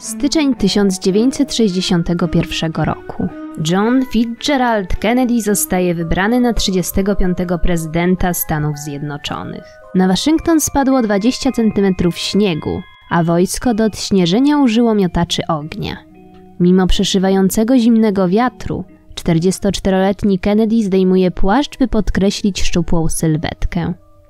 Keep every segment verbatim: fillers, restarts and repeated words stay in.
Styczeń tysiąc dziewięćset sześćdziesiątego pierwszego roku. John Fitzgerald Kennedy zostaje wybrany na trzydziestego piątego prezydenta Stanów Zjednoczonych. Na Waszyngton spadło dwadzieścia centymetrów śniegu, a wojsko do odśnieżenia użyło miotaczy ognia. Mimo przeszywającego zimnego wiatru, czterdziestoczteroletni Kennedy zdejmuje płaszcz, by podkreślić szczupłą sylwetkę.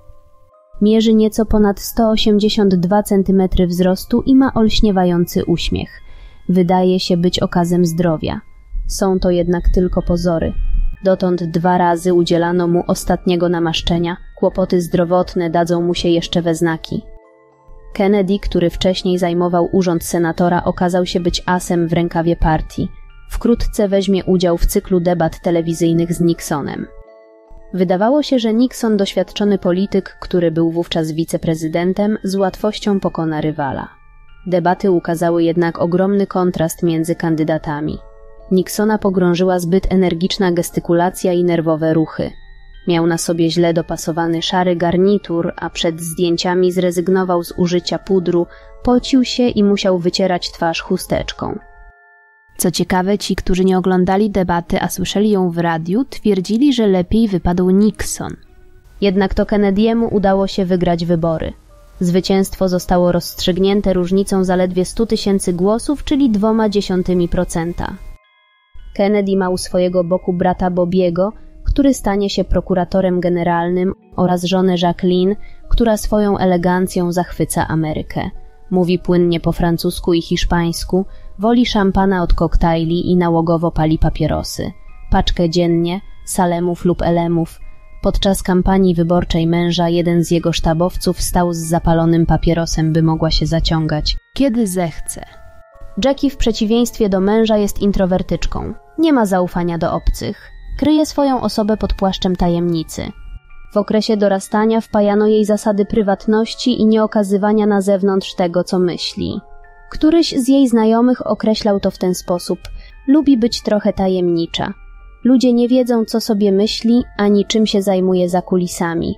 Mierzy nieco ponad sto osiemdziesiąt dwa centymetry wzrostu i ma olśniewający uśmiech. Wydaje się być okazem zdrowia. Są to jednak tylko pozory. Dotąd dwa razy udzielano mu ostatniego namaszczenia. Kłopoty zdrowotne dadzą mu się jeszcze we znaki. Kennedy, który wcześniej zajmował urząd senatora, okazał się być asem w rękawie partii. Wkrótce weźmie udział w cyklu debat telewizyjnych z Nixonem. Wydawało się, że Nixon, doświadczony polityk, który był wówczas wiceprezydentem, z łatwością pokona rywala. Debaty ukazały jednak ogromny kontrast między kandydatami. Nixona pogrążyła zbyt energiczna gestykulacja i nerwowe ruchy. Miał na sobie źle dopasowany szary garnitur, a przed zdjęciami zrezygnował z użycia pudru, pocił się i musiał wycierać twarz chusteczką. Co ciekawe, ci, którzy nie oglądali debaty, a słyszeli ją w radiu, twierdzili, że lepiej wypadł Nixon. Jednak to Kennedy'emu udało się wygrać wybory. Zwycięstwo zostało rozstrzygnięte różnicą zaledwie stu tysięcy głosów, czyli dwoma dziesiątymi procenta. Kennedy ma u swojego boku brata Bobiego, który stanie się prokuratorem generalnym, oraz żonę Jacqueline, która swoją elegancją zachwyca Amerykę. Mówi płynnie po francusku i hiszpańsku, woli szampana od koktajli i nałogowo pali papierosy. Paczkę dziennie, salemów lub elemów. Podczas kampanii wyborczej męża jeden z jego sztabowców stał z zapalonym papierosem, by mogła się zaciągać, kiedy zechce. Jackie w przeciwieństwie do męża jest introwertyczką. Nie ma zaufania do obcych. Kryje swoją osobę pod płaszczem tajemnicy. W okresie dorastania wpajano jej zasady prywatności i nieokazywania na zewnątrz tego, co myśli. Któryś z jej znajomych określał to w ten sposób: lubi być trochę tajemnicza. Ludzie nie wiedzą, co sobie myśli, ani czym się zajmuje za kulisami.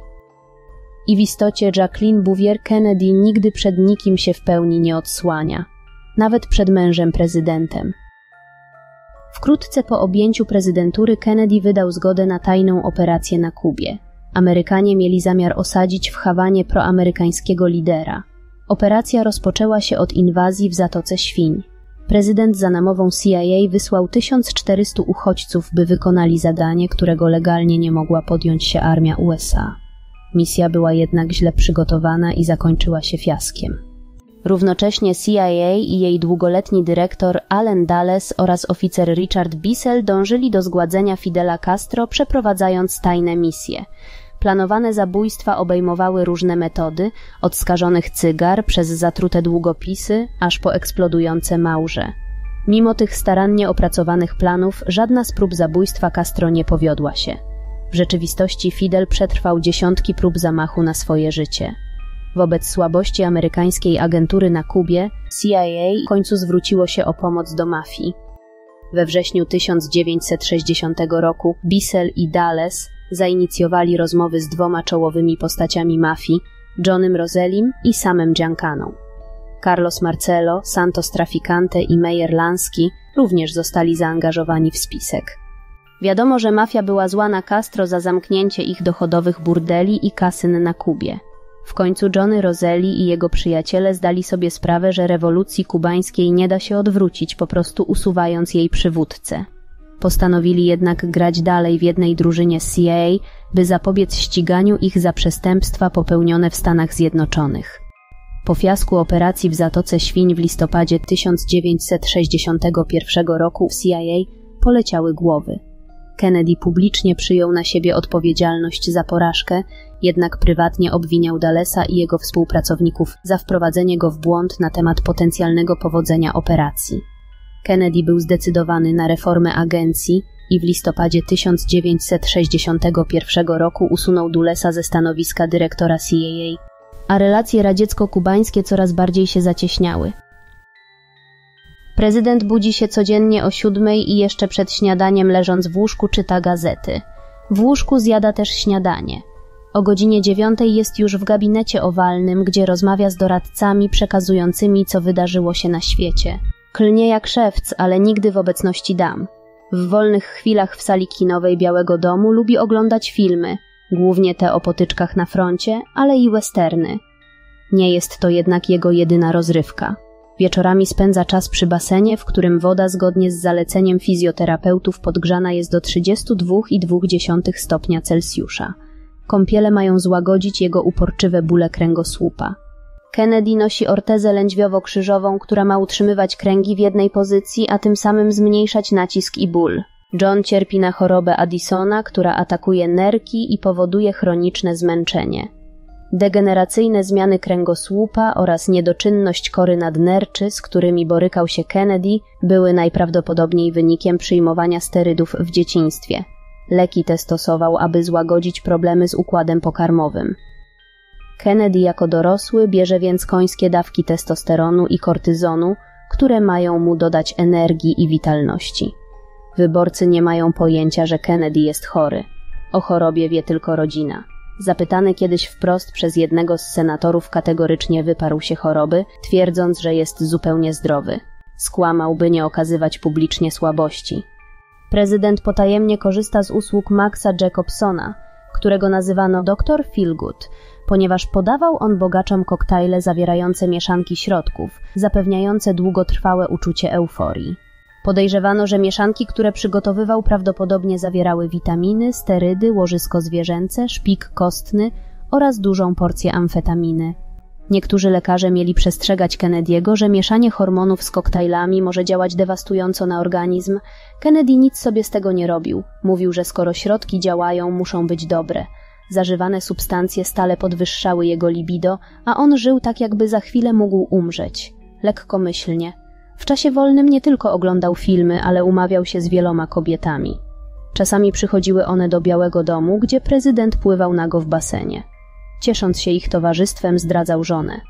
I w istocie Jacqueline Bouvier Kennedy nigdy przed nikim się w pełni nie odsłania. Nawet przed mężem prezydentem. Wkrótce po objęciu prezydentury Kennedy wydał zgodę na tajną operację na Kubie. Amerykanie mieli zamiar osadzić w Hawanie proamerykańskiego lidera. Operacja rozpoczęła się od inwazji w Zatoce Świń. Prezydent za namową C I A wysłał tysiąc czterystu uchodźców, by wykonali zadanie, którego legalnie nie mogła podjąć się armia U S A. Misja była jednak źle przygotowana i zakończyła się fiaskiem. Równocześnie C I A i jej długoletni dyrektor Allen Dulles oraz oficer Richard Bissell dążyli do zgładzenia Fidela Castro, przeprowadzając tajne misje. Planowane zabójstwa obejmowały różne metody, od skażonych cygar przez zatrute długopisy, aż po eksplodujące małże. Mimo tych starannie opracowanych planów, żadna z prób zabójstwa Castro nie powiodła się. W rzeczywistości Fidel przetrwał dziesiątki prób zamachu na swoje życie. Wobec słabości amerykańskiej agentury na Kubie, C I A w końcu zwróciło się o pomoc do mafii. We wrześniu tysiąc dziewięćset sześćdziesiątego roku Bissell i Dulles zainicjowali rozmowy z dwoma czołowymi postaciami mafii, Johnem Rosellim i Samem Giancaną. Carlos Marcello, Santos Traficante i Meyer Lansky również zostali zaangażowani w spisek. Wiadomo, że mafia była zła na Castro za zamknięcie ich dochodowych burdeli i kasyn na Kubie. W końcu Johnny Roselli i jego przyjaciele zdali sobie sprawę, że rewolucji kubańskiej nie da się odwrócić, po prostu usuwając jej przywódcę. Postanowili jednak grać dalej w jednej drużynie z C I A, by zapobiec ściganiu ich za przestępstwa popełnione w Stanach Zjednoczonych. Po fiasku operacji w Zatoce Świń w listopadzie tysiąc dziewięćset sześćdziesiątego pierwszego roku w C I A poleciały głowy. Kennedy publicznie przyjął na siebie odpowiedzialność za porażkę, jednak prywatnie obwiniał Dullesa i jego współpracowników za wprowadzenie go w błąd na temat potencjalnego powodzenia operacji. Kennedy był zdecydowany na reformę agencji i w listopadzie tysiąc dziewięćset sześćdziesiątego pierwszego roku usunął Dullesa ze stanowiska dyrektora C I A, a relacje radziecko-kubańskie coraz bardziej się zacieśniały. Prezydent budzi się codziennie o siódmej i jeszcze przed śniadaniem leżąc w łóżku czyta gazety. W łóżku zjada też śniadanie. O godzinie dziewiątej jest już w gabinecie owalnym, gdzie rozmawia z doradcami przekazującymi, co wydarzyło się na świecie. Klnie jak szewc, ale nigdy w obecności dam. W wolnych chwilach w sali kinowej Białego Domu lubi oglądać filmy, głównie te o potyczkach na froncie, ale i westerny. Nie jest to jednak jego jedyna rozrywka. Wieczorami spędza czas przy basenie, w którym woda zgodnie z zaleceniem fizjoterapeutów podgrzana jest do trzydziestu dwóch i dwóch dziesiątych stopnia Celsjusza. Kąpiele mają złagodzić jego uporczywe bóle kręgosłupa. Kennedy nosi ortezę lędźwiowo-krzyżową, która ma utrzymywać kręgi w jednej pozycji, a tym samym zmniejszać nacisk i ból. John cierpi na chorobę Addisona, która atakuje nerki i powoduje chroniczne zmęczenie. Degeneracyjne zmiany kręgosłupa oraz niedoczynność kory nadnerczy, z którymi borykał się Kennedy, były najprawdopodobniej wynikiem przyjmowania sterydów w dzieciństwie. Leki te stosował, aby złagodzić problemy z układem pokarmowym. Kennedy jako dorosły bierze więc końskie dawki testosteronu i kortyzonu, które mają mu dodać energii i witalności. Wyborcy nie mają pojęcia, że Kennedy jest chory. O chorobie wie tylko rodzina. Zapytany kiedyś wprost przez jednego z senatorów, kategorycznie wyparł się choroby, twierdząc, że jest zupełnie zdrowy. Skłamał, by nie okazywać publicznie słabości. Prezydent potajemnie korzysta z usług Maxa Jacobsona, którego nazywano doktor Feelgood, ponieważ podawał on bogaczom koktajle zawierające mieszanki środków, zapewniające długotrwałe uczucie euforii. Podejrzewano, że mieszanki, które przygotowywał, prawdopodobnie zawierały witaminy, sterydy, łożysko zwierzęce, szpik kostny oraz dużą porcję amfetaminy. Niektórzy lekarze mieli przestrzegać Kennedy'ego, że mieszanie hormonów z koktajlami może działać dewastująco na organizm. Kennedy nic sobie z tego nie robił. Mówił, że skoro środki działają, muszą być dobre. Zażywane substancje stale podwyższały jego libido, a on żył tak, jakby za chwilę mógł umrzeć. Lekkomyślnie. W czasie wolnym nie tylko oglądał filmy, ale umawiał się z wieloma kobietami. Czasami przychodziły one do Białego Domu, gdzie prezydent pływał nago w basenie. Ciesząc się ich towarzystwem, zdradzał żonę.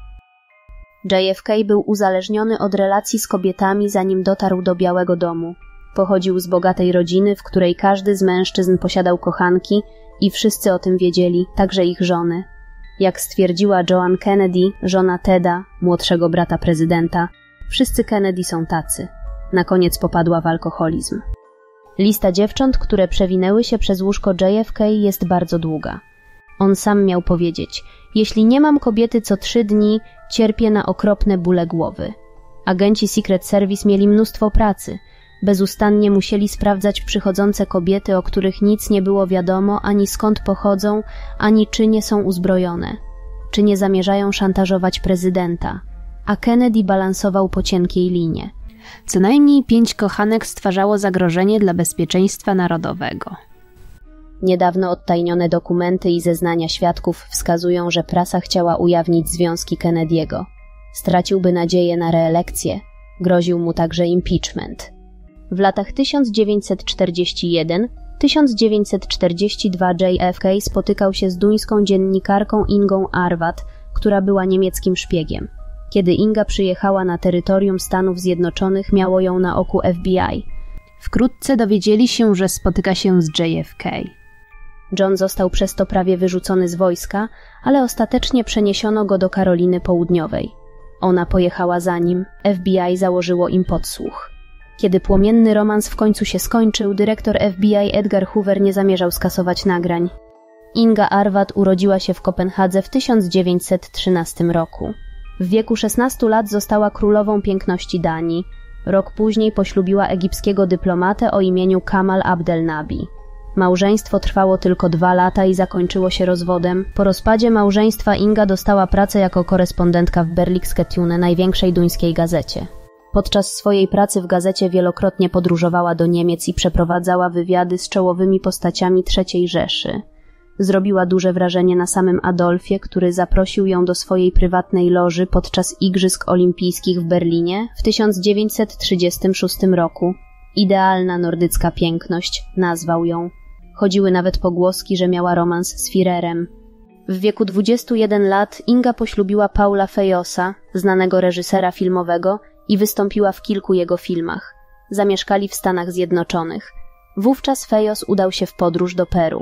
J F K był uzależniony od relacji z kobietami, zanim dotarł do Białego Domu. Pochodził z bogatej rodziny, w której każdy z mężczyzn posiadał kochanki i wszyscy o tym wiedzieli, także ich żony. Jak stwierdziła Joan Kennedy, żona Teda, młodszego brata prezydenta, wszyscy Kennedy są tacy. Na koniec popadła w alkoholizm. Lista dziewcząt, które przewinęły się przez łóżko J F K, jest bardzo długa. On sam miał powiedzieć: jeśli nie mam kobiety co trzy dni, cierpię na okropne bóle głowy. Agenci Secret Service mieli mnóstwo pracy. Bezustannie musieli sprawdzać przychodzące kobiety, o których nic nie było wiadomo, ani skąd pochodzą, ani czy nie są uzbrojone, czy nie zamierzają szantażować prezydenta. A Kennedy balansował po cienkiej linie. Co najmniej pięć kochanek stwarzało zagrożenie dla bezpieczeństwa narodowego. Niedawno odtajnione dokumenty i zeznania świadków wskazują, że prasa chciała ujawnić związki Kennedy'ego. Straciłby nadzieję na reelekcję. Groził mu także impeachment. W latach tysiąc dziewięćset czterdziestym pierwszym do tysiąc dziewięćset czterdziestego drugiego J F K spotykał się z duńską dziennikarką Ingą Arvat, która była niemieckim szpiegiem. Kiedy Inga przyjechała na terytorium Stanów Zjednoczonych, miało ją na oku F B I. Wkrótce dowiedzieli się, że spotyka się z J F K. John został przez to prawie wyrzucony z wojska, ale ostatecznie przeniesiono go do Karoliny Południowej. Ona pojechała za nim, F B I założyło im podsłuch. Kiedy płomienny romans w końcu się skończył, dyrektor F B I Edgar Hoover nie zamierzał skasować nagrań. Inga Arvat urodziła się w Kopenhadze w tysiąc dziewięćset trzynastym roku. W wieku szesnastu lat została królową piękności Danii. Rok później poślubiła egipskiego dyplomatę o imieniu Kamal Abdel Nabi. Małżeństwo trwało tylko dwa lata i zakończyło się rozwodem. Po rozpadzie małżeństwa Inga dostała pracę jako korespondentka w Berlingske Tidende, największej duńskiej gazecie. Podczas swojej pracy w gazecie wielokrotnie podróżowała do Niemiec i przeprowadzała wywiady z czołowymi postaciami trzeciej Rzeszy. Zrobiła duże wrażenie na samym Adolfie, który zaprosił ją do swojej prywatnej loży podczas Igrzysk Olimpijskich w Berlinie w tysiąc dziewięćset trzydziestym szóstym roku. Idealna nordycka piękność, nazwał ją. Chodziły nawet pogłoski, że miała romans z Führerem. W wieku dwudziestu jeden lat Inga poślubiła Paula Fejosa, znanego reżysera filmowego, i wystąpiła w kilku jego filmach. Zamieszkali w Stanach Zjednoczonych. Wówczas Fejos udał się w podróż do Peru.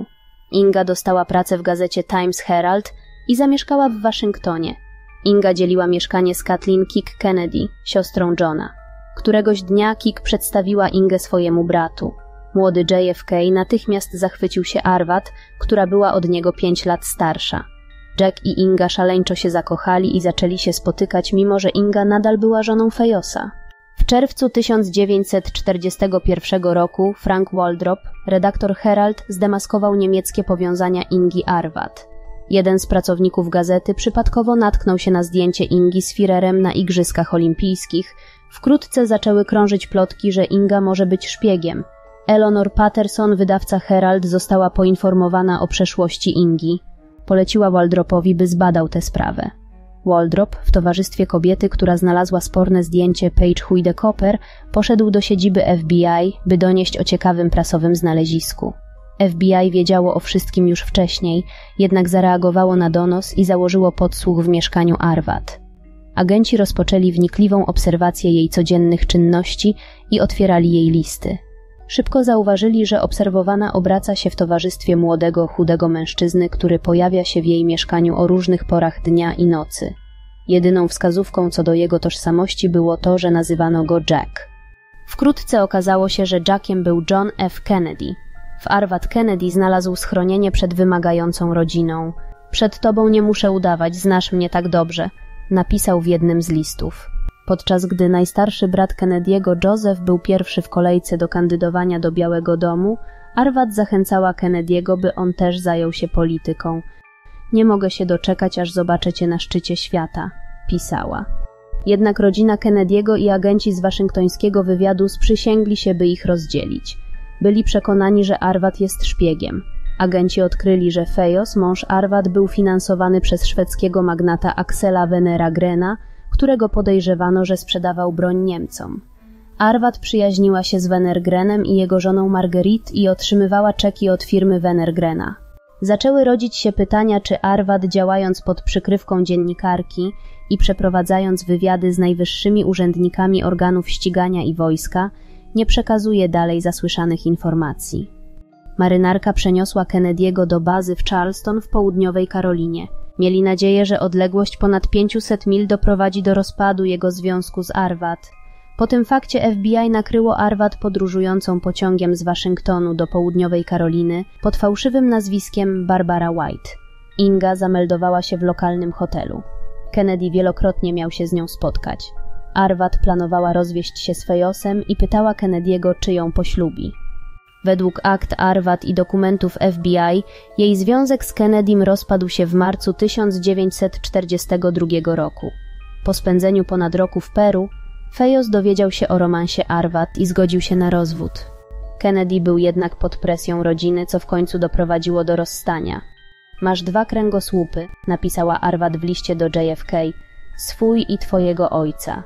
Inga dostała pracę w gazecie Times Herald i zamieszkała w Waszyngtonie. Inga dzieliła mieszkanie z Kathleen Kik Kennedy, siostrą Johna. Któregoś dnia Kik przedstawiła Ingę swojemu bratu. Młody J F K natychmiast zachwycił się Arvat, która była od niego pięć lat starsza. Jack i Inga szaleńczo się zakochali i zaczęli się spotykać, mimo że Inga nadal była żoną Fejosa. W czerwcu tysiąc dziewięćset czterdziestego pierwszego roku Frank Waldrop, redaktor Herald, zdemaskował niemieckie powiązania Ingi Arvat. Jeden z pracowników gazety przypadkowo natknął się na zdjęcie Ingi z Führerem na Igrzyskach Olimpijskich. Wkrótce zaczęły krążyć plotki, że Inga może być szpiegiem. Eleanor Patterson, wydawca Herald, została poinformowana o przeszłości Ingi. Poleciła Waldropowi, by zbadał tę sprawę. Waldrop, w towarzystwie kobiety, która znalazła sporne zdjęcie Paige Huide Cooper, poszedł do siedziby F B I, by donieść o ciekawym prasowym znalezisku. F B I wiedziało o wszystkim już wcześniej, jednak zareagowało na donos i założyło podsłuch w mieszkaniu Arvat. Agenci rozpoczęli wnikliwą obserwację jej codziennych czynności i otwierali jej listy. Szybko zauważyli, że obserwowana obraca się w towarzystwie młodego, chudego mężczyzny, który pojawia się w jej mieszkaniu o różnych porach dnia i nocy. Jedyną wskazówką co do jego tożsamości było to, że nazywano go Jack. Wkrótce okazało się, że Jackiem był John F. Kennedy. W Arvat Kennedy znalazł schronienie przed wymagającą rodziną. Przed tobą nie muszę udawać, znasz mnie tak dobrze, napisał w jednym z listów. Podczas gdy najstarszy brat Kennedy'ego, Joseph, był pierwszy w kolejce do kandydowania do Białego Domu, Arvat zachęcała Kennedy'ego, by on też zajął się polityką. Nie mogę się doczekać, aż zobaczę cię na szczycie świata, pisała. Jednak rodzina Kennedy'ego i agenci z waszyngtońskiego wywiadu sprzysięgli się, by ich rozdzielić. Byli przekonani, że Arvat jest szpiegiem. Agenci odkryli, że Fejos, mąż Arvat, był finansowany przez szwedzkiego magnata Axela Wenera-Grena, którego podejrzewano, że sprzedawał broń Niemcom. Arvat przyjaźniła się z Wenner-Grenem i jego żoną Marguerite i otrzymywała czeki od firmy Wenner-Grena. Zaczęły rodzić się pytania, czy Arvat, działając pod przykrywką dziennikarki i przeprowadzając wywiady z najwyższymi urzędnikami organów ścigania i wojska, nie przekazuje dalej zasłyszanych informacji. Marynarka przeniosła Kennedy'ego do bazy w Charleston w południowej Karolinie. Mieli nadzieję, że odległość ponad pięćset mil doprowadzi do rozpadu jego związku z Arvat. Po tym fakcie F B I nakryło Arvat podróżującą pociągiem z Waszyngtonu do południowej Karoliny pod fałszywym nazwiskiem Barbara White. Inga zameldowała się w lokalnym hotelu. Kennedy wielokrotnie miał się z nią spotkać. Arvat planowała rozwieść się z Fejosem i pytała Kennedy'ego, czy ją poślubi. Według akt Arvat i dokumentów F B I jej związek z Kennedym rozpadł się w marcu tysiąc dziewięćset czterdziestego drugiego roku. Po spędzeniu ponad roku w Peru, Fejos dowiedział się o romansie Arvat i zgodził się na rozwód. Kennedy był jednak pod presją rodziny, co w końcu doprowadziło do rozstania. Masz dwa kręgosłupy, napisała Arvat w liście do J F K, swój i twojego ojca.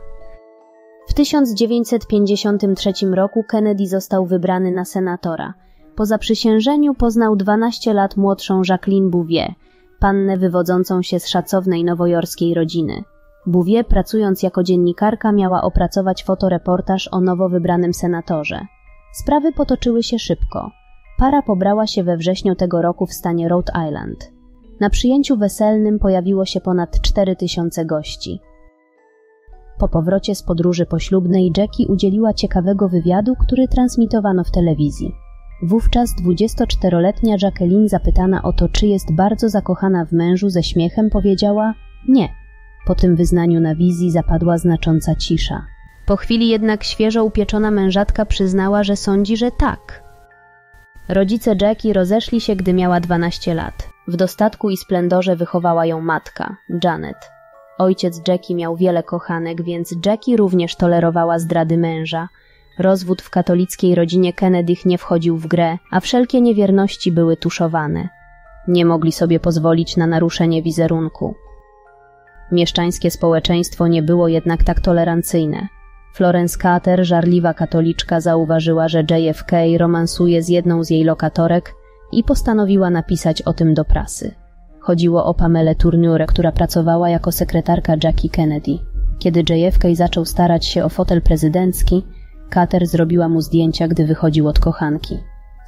W tysiąc dziewięćset pięćdziesiątym trzecim roku Kennedy został wybrany na senatora. Po zaprzysiężeniu poznał dwanaście lat młodszą Jacqueline Bouvier, pannę wywodzącą się z szacownej nowojorskiej rodziny. Bouvier, pracując jako dziennikarka, miała opracować fotoreportaż o nowo wybranym senatorze. Sprawy potoczyły się szybko. Para pobrała się we wrześniu tego roku w stanie Rhode Island. Na przyjęciu weselnym pojawiło się ponad cztery tysiące gości. Po powrocie z podróży poślubnej Jackie udzieliła ciekawego wywiadu, który transmitowano w telewizji. Wówczas dwudziestoczteroletnia Jacqueline, zapytana o to, czy jest bardzo zakochana w mężu, ze śmiechem powiedziała nie. Po tym wyznaniu na wizji zapadła znacząca cisza. Po chwili jednak świeżo upieczona mężatka przyznała, że sądzi, że tak. Rodzice Jackie rozeszli się, gdy miała dwanaście lat. W dostatku i splendorze wychowała ją matka, Janet. Ojciec Jackie miał wiele kochanek, więc Jackie również tolerowała zdrady męża. Rozwód w katolickiej rodzinie Kennedych nie wchodził w grę, a wszelkie niewierności były tuszowane. Nie mogli sobie pozwolić na naruszenie wizerunku. Mieszczańskie społeczeństwo nie było jednak tak tolerancyjne. Florence Carter, żarliwa katoliczka, zauważyła, że J F K romansuje z jedną z jej lokatorek i postanowiła napisać o tym do prasy. Chodziło o Pamelę Tournure, która pracowała jako sekretarka Jackie Kennedy. Kiedy J F K zaczął starać się o fotel prezydencki, Carter zrobiła mu zdjęcia, gdy wychodził od kochanki.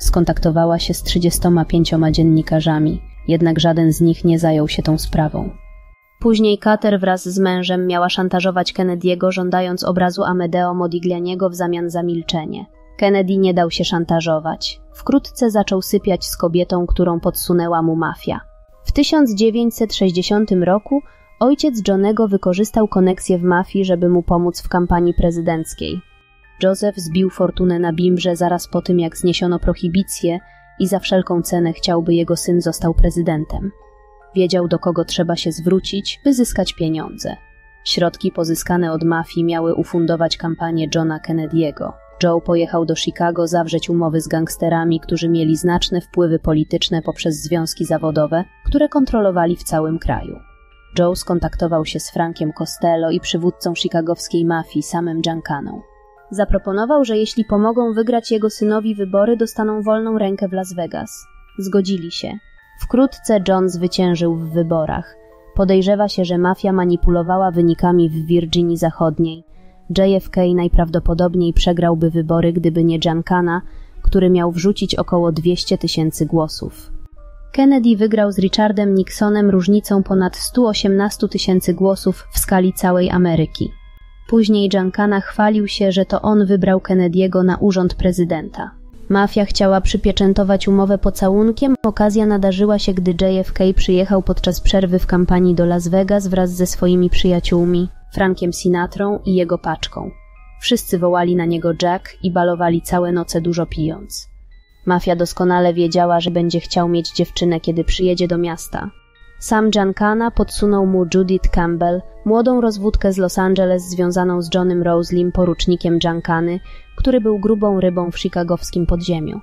Skontaktowała się z trzydziestoma pięcioma dziennikarzami, jednak żaden z nich nie zajął się tą sprawą. Później Carter wraz z mężem miała szantażować Kennedy'ego, żądając obrazu Amedeo Modiglianiego w zamian za milczenie. Kennedy nie dał się szantażować. Wkrótce zaczął sypiać z kobietą, którą podsunęła mu mafia. W tysiąc dziewięćset sześćdziesiątym roku ojciec Johnego wykorzystał koneksję w mafii, żeby mu pomóc w kampanii prezydenckiej. Joseph zbił fortunę na bimbrze zaraz po tym, jak zniesiono prohibicję i za wszelką cenę chciał, by jego syn został prezydentem. Wiedział, do kogo trzeba się zwrócić, by zyskać pieniądze. Środki pozyskane od mafii miały ufundować kampanię Johna Kennedy'ego. Joe pojechał do Chicago zawrzeć umowy z gangsterami, którzy mieli znaczne wpływy polityczne poprzez związki zawodowe, które kontrolowali w całym kraju. Joe skontaktował się z Frankiem Costello i przywódcą chicagowskiej mafii Samem Giancaną. Zaproponował, że jeśli pomogą wygrać jego synowi wybory, dostaną wolną rękę w Las Vegas. Zgodzili się. Wkrótce John zwyciężył w wyborach. Podejrzewa się, że mafia manipulowała wynikami w Virginii Zachodniej. J F K najprawdopodobniej przegrałby wybory, gdyby nie Giancana, który miał wrzucić około dwieście tysięcy głosów. Kennedy wygrał z Richardem Nixonem różnicą ponad sto osiemnaście tysięcy głosów w skali całej Ameryki. Później Giancana chwalił się, że to on wybrał Kennedy'ego na urząd prezydenta. Mafia chciała przypieczętować umowę pocałunkiem. Okazja nadarzyła się, gdy J F K przyjechał podczas przerwy w kampanii do Las Vegas wraz ze swoimi przyjaciółmi, Frankiem Sinatrą i jego paczką. Wszyscy wołali na niego Jack i balowali całe noce dużo pijąc. Mafia doskonale wiedziała, że będzie chciał mieć dziewczynę, kiedy przyjedzie do miasta. Sam Giancana podsunął mu Judith Campbell, młodą rozwódkę z Los Angeles związaną z Johnem Roselim, porucznikiem Giancany, który był grubą rybą w chicagowskim podziemiu.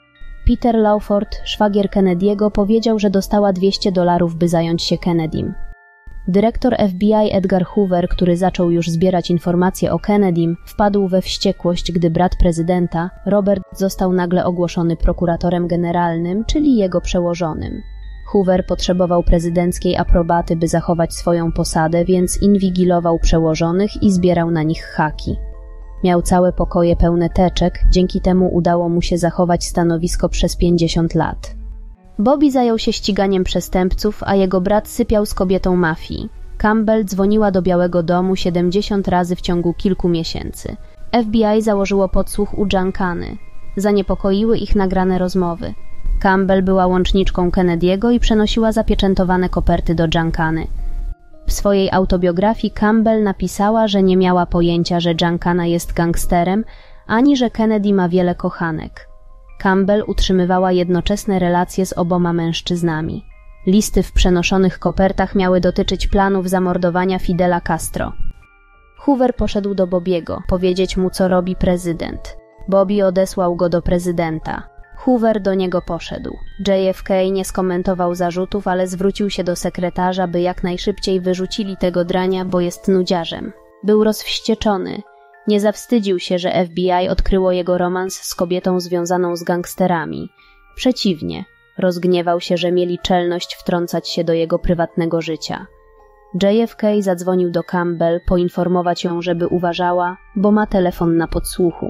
Peter Lawford, szwagier Kennedy'ego, powiedział, że dostała dwieście dolarów, by zająć się Kennedym. Dyrektor F B I Edgar Hoover, który zaczął już zbierać informacje o Kennedym, wpadł we wściekłość, gdy brat prezydenta, Robert, został nagle ogłoszony prokuratorem generalnym, czyli jego przełożonym. Hoover potrzebował prezydenckiej aprobaty, by zachować swoją posadę, więc inwigilował przełożonych i zbierał na nich haki. Miał całe pokoje pełne teczek, dzięki temu udało mu się zachować stanowisko przez pięćdziesiąt lat. Bobby zajął się ściganiem przestępców, a jego brat sypiał z kobietą mafii. Campbell dzwoniła do Białego Domu siedemdziesiąt razy w ciągu kilku miesięcy. F B I założyło podsłuch u Giancany. Zaniepokoiły ich nagrane rozmowy. Campbell była łączniczką Kennedy'ego i przenosiła zapieczętowane koperty do Giancany. W swojej autobiografii Campbell napisała, że nie miała pojęcia, że Giancana jest gangsterem, ani że Kennedy ma wiele kochanek. Campbell utrzymywała jednoczesne relacje z oboma mężczyznami. Listy w przenoszonych kopertach miały dotyczyć planów zamordowania Fidela Castro. Hoover poszedł do Bobbiego, powiedzieć mu, co robi prezydent. Bobby odesłał go do prezydenta. Hoover do niego poszedł. J F K nie skomentował zarzutów, ale zwrócił się do sekretarza, by jak najszybciej wyrzucili tego drania, bo jest nudziarzem. Był rozwścieczony. Nie zawstydził się, że F B I odkryło jego romans z kobietą związaną z gangsterami. Przeciwnie, rozgniewał się, że mieli czelność wtrącać się do jego prywatnego życia. J F K zadzwonił do Campbell poinformować ją, żeby uważała, bo ma telefon na podsłuchu.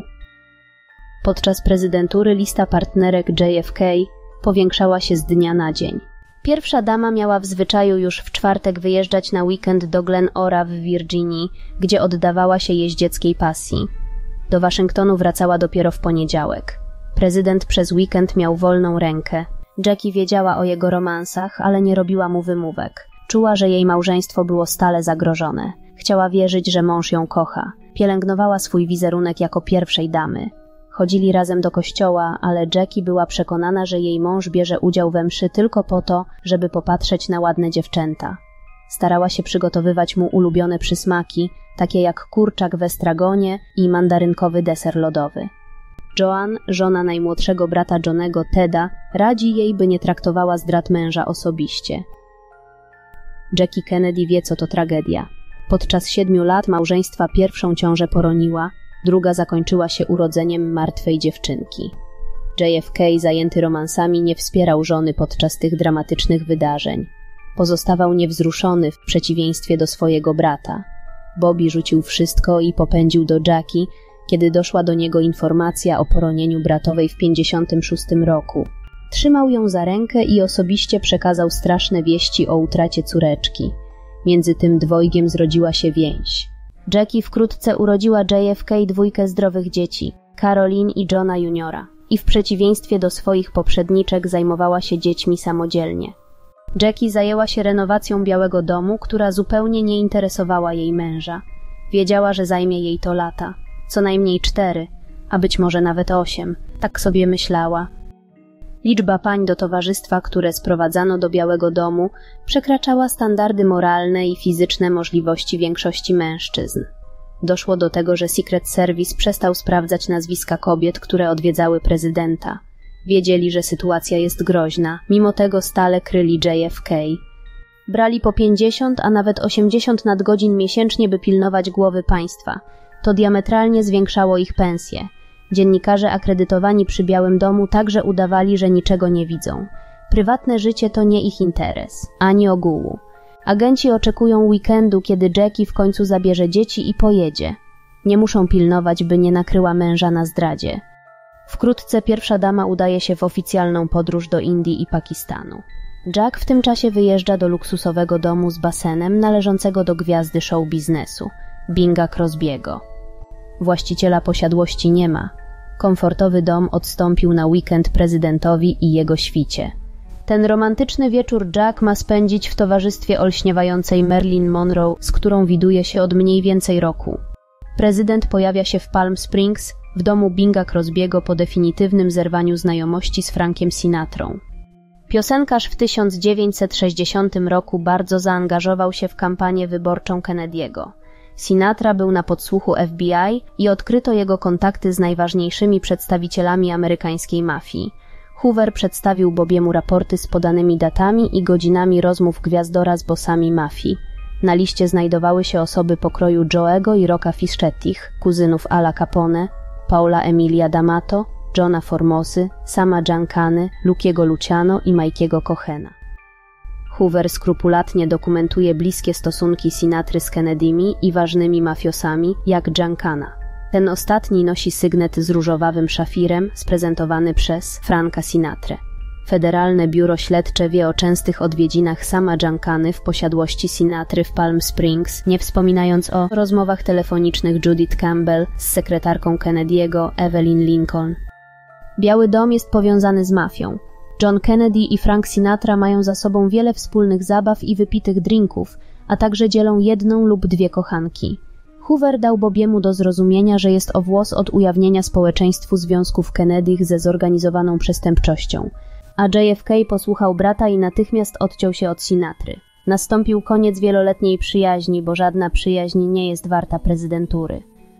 Podczas prezydentury lista partnerek J F K powiększała się z dnia na dzień. Pierwsza dama miała w zwyczaju już w czwartek wyjeżdżać na weekend do Glen Ora w Virginii, gdzie oddawała się jeździeckiej pasji. Do Waszyngtonu wracała dopiero w poniedziałek. Prezydent przez weekend miał wolną rękę. Jackie wiedziała o jego romansach, ale nie robiła mu wymówek. Czuła, że jej małżeństwo było stale zagrożone. Chciała wierzyć, że mąż ją kocha. Pielęgnowała swój wizerunek jako pierwszej damy. Chodzili razem do kościoła, ale Jackie była przekonana, że jej mąż bierze udział we mszy tylko po to, żeby popatrzeć na ładne dziewczęta. Starała się przygotowywać mu ulubione przysmaki, takie jak kurczak w estragonie i mandarynkowy deser lodowy. Joan, żona najmłodszego brata Johnego, Teda, radzi jej, by nie traktowała zdrad męża osobiście. Jackie Kennedy wie, co to tragedia. Podczas siedmiu lat małżeństwa pierwszą ciążę poroniła, druga zakończyła się urodzeniem martwej dziewczynki. J F K, zajęty romansami, nie wspierał żony podczas tych dramatycznych wydarzeń. Pozostawał niewzruszony w przeciwieństwie do swojego brata. Bobby rzucił wszystko i popędził do Jackie, kiedy doszła do niego informacja o poronieniu bratowej w pięćdziesiątym szóstym roku. Trzymał ją za rękę i osobiście przekazał straszne wieści o utracie córeczki. Między tym dwojgiem zrodziła się więź. Jackie wkrótce urodziła J F K dwójkę zdrowych dzieci, Caroline i Johna juniora, i w przeciwieństwie do swoich poprzedniczek zajmowała się dziećmi samodzielnie. Jackie zajęła się renowacją Białego Domu, która zupełnie nie interesowała jej męża. Wiedziała, że zajmie jej to lata, co najmniej cztery, a być może nawet osiem, tak sobie myślała. Liczba pań do towarzystwa, które sprowadzano do Białego Domu, przekraczała standardy moralne i fizyczne możliwości większości mężczyzn. Doszło do tego, że Secret Service przestał sprawdzać nazwiska kobiet, które odwiedzały prezydenta. Wiedzieli, że sytuacja jest groźna, mimo tego stale kryli J F K. Brali po pięćdziesiąt, a nawet osiemdziesiąt nadgodzin miesięcznie, by pilnować głowy państwa. To diametralnie zwiększało ich pensje. Dziennikarze akredytowani przy Białym Domu także udawali, że niczego nie widzą. Prywatne życie to nie ich interes, ani ogółu. Agenci oczekują weekendu, kiedy Jackie w końcu zabierze dzieci i pojedzie. Nie muszą pilnować, by nie nakryła męża na zdradzie. Wkrótce pierwsza dama udaje się w oficjalną podróż do Indii i Pakistanu. Jack w tym czasie wyjeżdża do luksusowego domu z basenem należącego do gwiazdy show biznesu, Binga Crosby'ego. Właściciela posiadłości nie ma. Komfortowy dom odstąpił na weekend prezydentowi i jego świcie. Ten romantyczny wieczór Jack ma spędzić w towarzystwie olśniewającej Marilyn Monroe, z którą widuje się od mniej więcej roku. Prezydent pojawia się w Palm Springs, w domu Binga Crosby'ego po definitywnym zerwaniu znajomości z Frankiem Sinatrą. Piosenkarz w tysiąc dziewięćset sześćdziesiątym roku bardzo zaangażował się w kampanię wyborczą Kennedy'ego. Sinatra był na podsłuchu F B I i odkryto jego kontakty z najważniejszymi przedstawicielami amerykańskiej mafii. Hoover przedstawił Bobiemu raporty z podanymi datami i godzinami rozmów gwiazdora z bossami mafii. Na liście znajdowały się osoby pokroju Joe'ego i Rocka Fischettich, kuzynów Ala Capone, Paula Emilia D'Amato, Johna Formosy, Sama Giancany, Luckiego Luciano i Mikey'ego Cohena. Hoover skrupulatnie dokumentuje bliskie stosunki Sinatry z Kennedy'mi i ważnymi mafiosami, jak Giancana. Ten ostatni nosi sygnet z różowawym szafirem, sprezentowany przez Franka Sinatrę. Federalne Biuro Śledcze wie o częstych odwiedzinach sama Giancany w posiadłości Sinatry w Palm Springs, nie wspominając o rozmowach telefonicznych Judith Campbell z sekretarką Kennedy'ego Evelyn Lincoln. Biały Dom jest powiązany z mafią. John Kennedy i Frank Sinatra mają za sobą wiele wspólnych zabaw i wypitych drinków, a także dzielą jedną lub dwie kochanki. Hoover dał Bobiemu do zrozumienia, że jest o włos od ujawnienia społeczeństwu związków Kennedych ze zorganizowaną przestępczością, a J F K posłuchał brata i natychmiast odciął się od Sinatry. Nastąpił koniec wieloletniej przyjaźni, bo żadna przyjaźń nie jest warta prezydentury.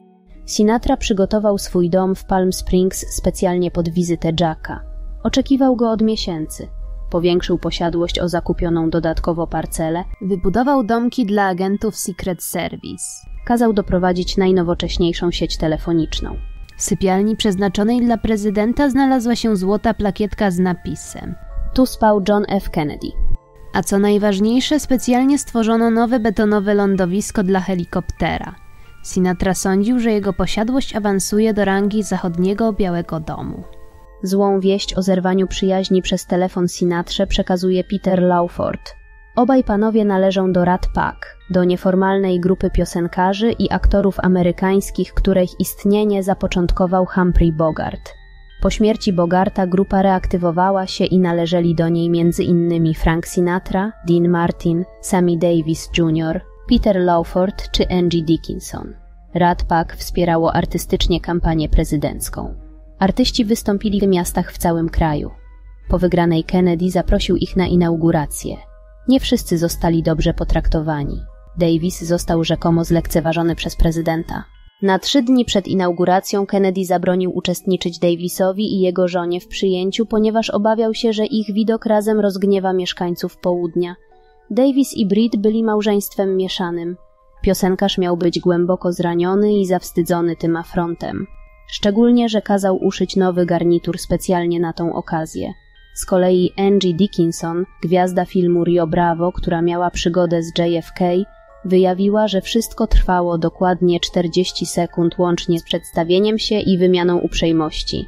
Sinatra przygotował swój dom w Palm Springs specjalnie pod wizytę Jacka. Oczekiwał go od miesięcy. Powiększył posiadłość o zakupioną dodatkowo parcelę, wybudował domki dla agentów Secret Service. Kazał doprowadzić najnowocześniejszą sieć telefoniczną. W sypialni przeznaczonej dla prezydenta znalazła się złota plakietka z napisem: tu spał John F. Kennedy. A co najważniejsze, specjalnie stworzono nowe betonowe lądowisko dla helikoptera. Sinatra sądził, że jego posiadłość awansuje do rangi zachodniego Białego Domu. Złą wieść o zerwaniu przyjaźni przez telefon Sinatrze przekazuje Peter Lawford. Obaj panowie należą do Rat Pack, do nieformalnej grupy piosenkarzy i aktorów amerykańskich, których istnienie zapoczątkował Humphrey Bogart. Po śmierci Bogarta grupa reaktywowała się i należeli do niej między innymi Frank Sinatra, Dean Martin, Sammy Davis junior, Peter Lawford czy Angie Dickinson. Rat Pack wspierało artystycznie kampanię prezydencką. Artyści wystąpili w miastach w całym kraju. Po wygranej Kennedy zaprosił ich na inaugurację. Nie wszyscy zostali dobrze potraktowani. Davis został rzekomo zlekceważony przez prezydenta. Na trzy dni przed inauguracją Kennedy zabronił uczestniczyć Davisowi i jego żonie w przyjęciu, ponieważ obawiał się, że ich widok razem rozgniewa mieszkańców południa. Davis i Britt byli małżeństwem mieszanym. Piosenkarz miał być głęboko zraniony i zawstydzony tym afrontem. Szczególnie, że kazał uszyć nowy garnitur specjalnie na tą okazję. Z kolei Angie Dickinson, gwiazda filmu Rio Bravo, która miała przygodę z J F K, wyjawiła, że wszystko trwało dokładnie czterdzieści sekund łącznie z przedstawieniem się i wymianą uprzejmości.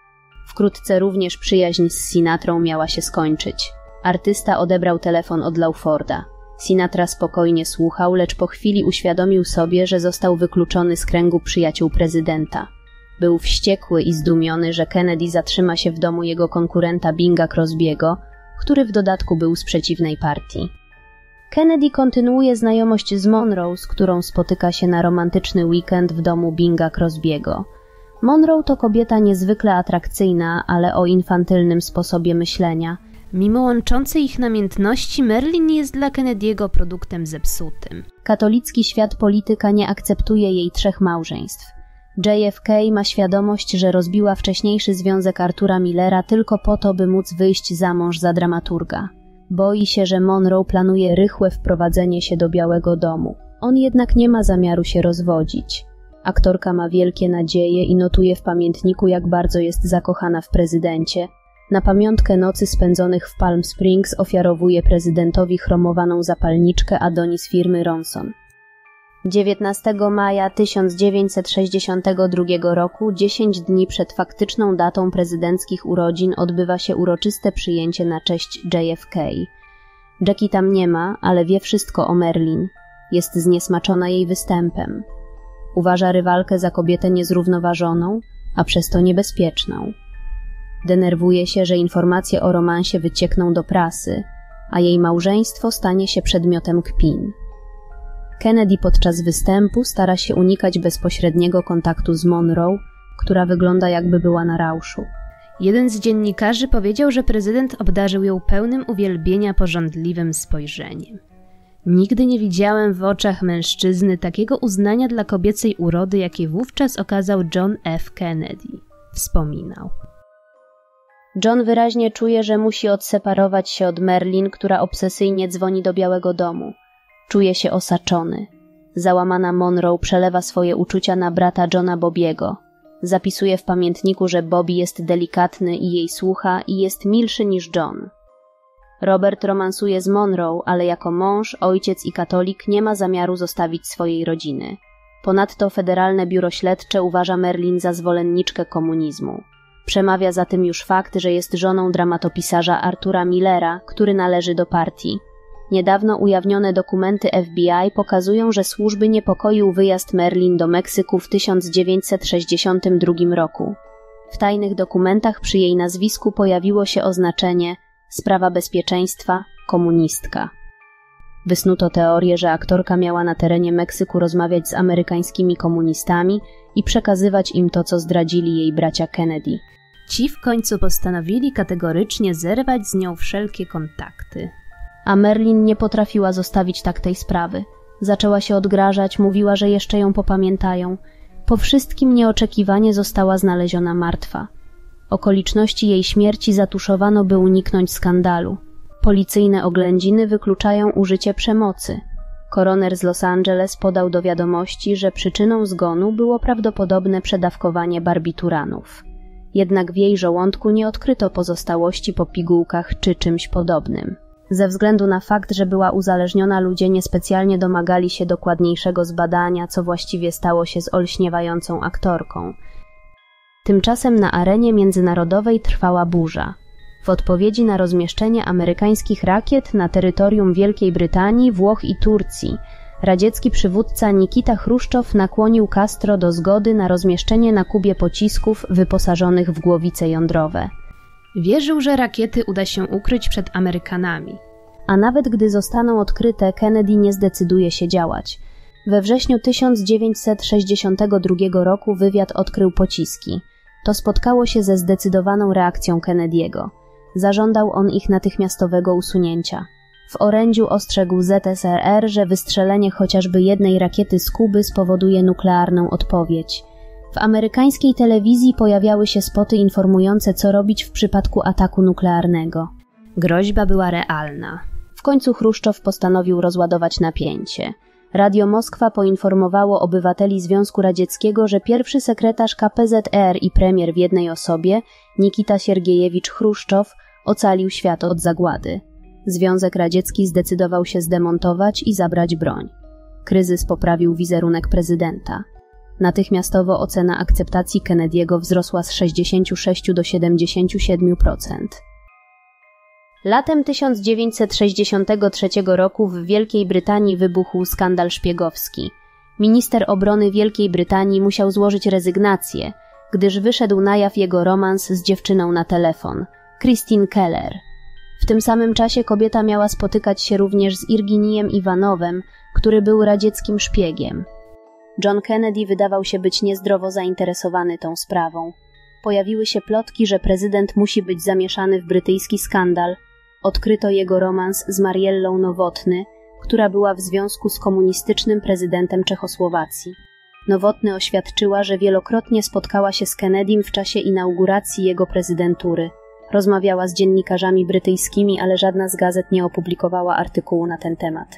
Wkrótce również przyjaźń z Sinatrą miała się skończyć. Artysta odebrał telefon od Lawforda. Sinatra spokojnie słuchał, lecz po chwili uświadomił sobie, że został wykluczony z kręgu przyjaciół prezydenta. Był wściekły i zdumiony, że Kennedy zatrzyma się w domu jego konkurenta Binga Crosby'ego, który w dodatku był z przeciwnej partii. Kennedy kontynuuje znajomość z Monroe, z którą spotyka się na romantyczny weekend w domu Binga Crosby'ego. Monroe to kobieta niezwykle atrakcyjna, ale o infantylnym sposobie myślenia. Mimo łączącej ich namiętności, Marilyn jest dla Kennedy'ego produktem zepsutym. Katolicki świat polityka nie akceptuje jej trzech małżeństw. J F K ma świadomość, że rozbiła wcześniejszy związek Artura Millera tylko po to, by móc wyjść za mąż za dramaturga. Boi się, że Monroe planuje rychłe wprowadzenie się do Białego Domu. On jednak nie ma zamiaru się rozwodzić. Aktorka ma wielkie nadzieje i notuje w pamiętniku, jak bardzo jest zakochana w prezydencie. Na pamiątkę nocy spędzonych w Palm Springs ofiarowuje prezydentowi chromowaną zapalniczkę Adonis firmy Ronson. dziewiętnastego maja tysiąc dziewięćset sześćdziesiątego drugiego roku, dziesięć dni przed faktyczną datą prezydenckich urodzin, odbywa się uroczyste przyjęcie na cześć J F K. Jackie tam nie ma, ale wie wszystko o Marilyn. Jest zniesmaczona jej występem. Uważa rywalkę za kobietę niezrównoważoną, a przez to niebezpieczną. Denerwuje się, że informacje o romansie wyciekną do prasy, a jej małżeństwo stanie się przedmiotem kpin. Kennedy podczas występu stara się unikać bezpośredniego kontaktu z Monroe, która wygląda, jakby była na rauszu. Jeden z dziennikarzy powiedział, że prezydent obdarzył ją pełnym uwielbienia pożądliwym spojrzeniem. Nigdy nie widziałem w oczach mężczyzny takiego uznania dla kobiecej urody, jakie wówczas okazał John F. Kennedy, wspominał. John wyraźnie czuje, że musi odseparować się od Marilyn, która obsesyjnie dzwoni do Białego Domu. Czuje się osaczony. Załamana Monroe przelewa swoje uczucia na brata Johna Bobiego. Zapisuje w pamiętniku, że Bobby jest delikatny i jej słucha i jest milszy niż John. Robert romansuje z Monroe, ale jako mąż, ojciec i katolik nie ma zamiaru zostawić swojej rodziny. Ponadto Federalne Biuro Śledcze uważa Marilyn za zwolenniczkę komunizmu. Przemawia za tym już fakt, że jest żoną dramatopisarza Artura Millera, który należy do partii. Niedawno ujawnione dokumenty F B I pokazują, że służby niepokoił wyjazd Marilyn do Meksyku w tysiąc dziewięćset sześćdziesiątym drugim roku. W tajnych dokumentach przy jej nazwisku pojawiło się oznaczenie sprawa bezpieczeństwa, komunistka. Wysnuto teorię, że aktorka miała na terenie Meksyku rozmawiać z amerykańskimi komunistami i przekazywać im to, co zdradzili jej bracia Kennedy. Ci w końcu postanowili kategorycznie zerwać z nią wszelkie kontakty. A Marilyn nie potrafiła zostawić tak tej sprawy. Zaczęła się odgrażać, mówiła, że jeszcze ją popamiętają. Po wszystkim nieoczekiwanie została znaleziona martwa. Okoliczności jej śmierci zatuszowano, by uniknąć skandalu. Policyjne oględziny wykluczają użycie przemocy. Koroner z Los Angeles podał do wiadomości, że przyczyną zgonu było prawdopodobne przedawkowanie barbituranów. Jednak w jej żołądku nie odkryto pozostałości po pigułkach czy czymś podobnym. Ze względu na fakt, że była uzależniona, ludzie niespecjalnie domagali się dokładniejszego zbadania, co właściwie stało się z olśniewającą aktorką. Tymczasem na arenie międzynarodowej trwała burza. W odpowiedzi na rozmieszczenie amerykańskich rakiet na terytorium Wielkiej Brytanii, Włoch i Turcji, radziecki przywódca Nikita Chruszczow nakłonił Castro do zgody na rozmieszczenie na Kubie pocisków wyposażonych w głowice jądrowe. Wierzył, że rakiety uda się ukryć przed Amerykanami. A nawet gdy zostaną odkryte, Kennedy nie zdecyduje się działać. We wrześniu tysiąc dziewięćset sześćdziesiątego drugiego roku wywiad odkrył pociski. To spotkało się ze zdecydowaną reakcją Kennedy'ego. Zażądał on ich natychmiastowego usunięcia. W orędziu ostrzegł Z S R R, że wystrzelenie chociażby jednej rakiety z Kuby spowoduje nuklearną odpowiedź. W amerykańskiej telewizji pojawiały się spoty informujące, co robić w przypadku ataku nuklearnego. Groźba była realna. W końcu Chruszczow postanowił rozładować napięcie. Radio Moskwa poinformowało obywateli Związku Radzieckiego, że pierwszy sekretarz K P Z R i premier w jednej osobie, Nikita Siergiejewicz Chruszczow, ocalił świat od zagłady. Związek Radziecki zdecydował się zdemontować i zabrać broń. Kryzys poprawił wizerunek prezydenta. Natychmiastowo ocena akceptacji Kennedy'ego wzrosła z sześćdziesięciu sześciu do siedemdziesięciu siedmiu procent. Latem tysiąc dziewięćset sześćdziesiątego trzeciego roku w Wielkiej Brytanii wybuchł skandal szpiegowski. Minister obrony Wielkiej Brytanii musiał złożyć rezygnację, gdyż wyszedł na jaw jego romans z dziewczyną na telefon, Christine Keller. W tym samym czasie kobieta miała spotykać się również z Irginijem Iwanowem, który był radzieckim szpiegiem. John Kennedy wydawał się być niezdrowo zainteresowany tą sprawą. Pojawiły się plotki, że prezydent musi być zamieszany w brytyjski skandal. Odkryto jego romans z Mariellą Nowotny, która była w związku z komunistycznym prezydentem Czechosłowacji. Nowotny oświadczyła, że wielokrotnie spotkała się z Kennedym w czasie inauguracji jego prezydentury. Rozmawiała z dziennikarzami brytyjskimi, ale żadna z gazet nie opublikowała artykułu na ten temat.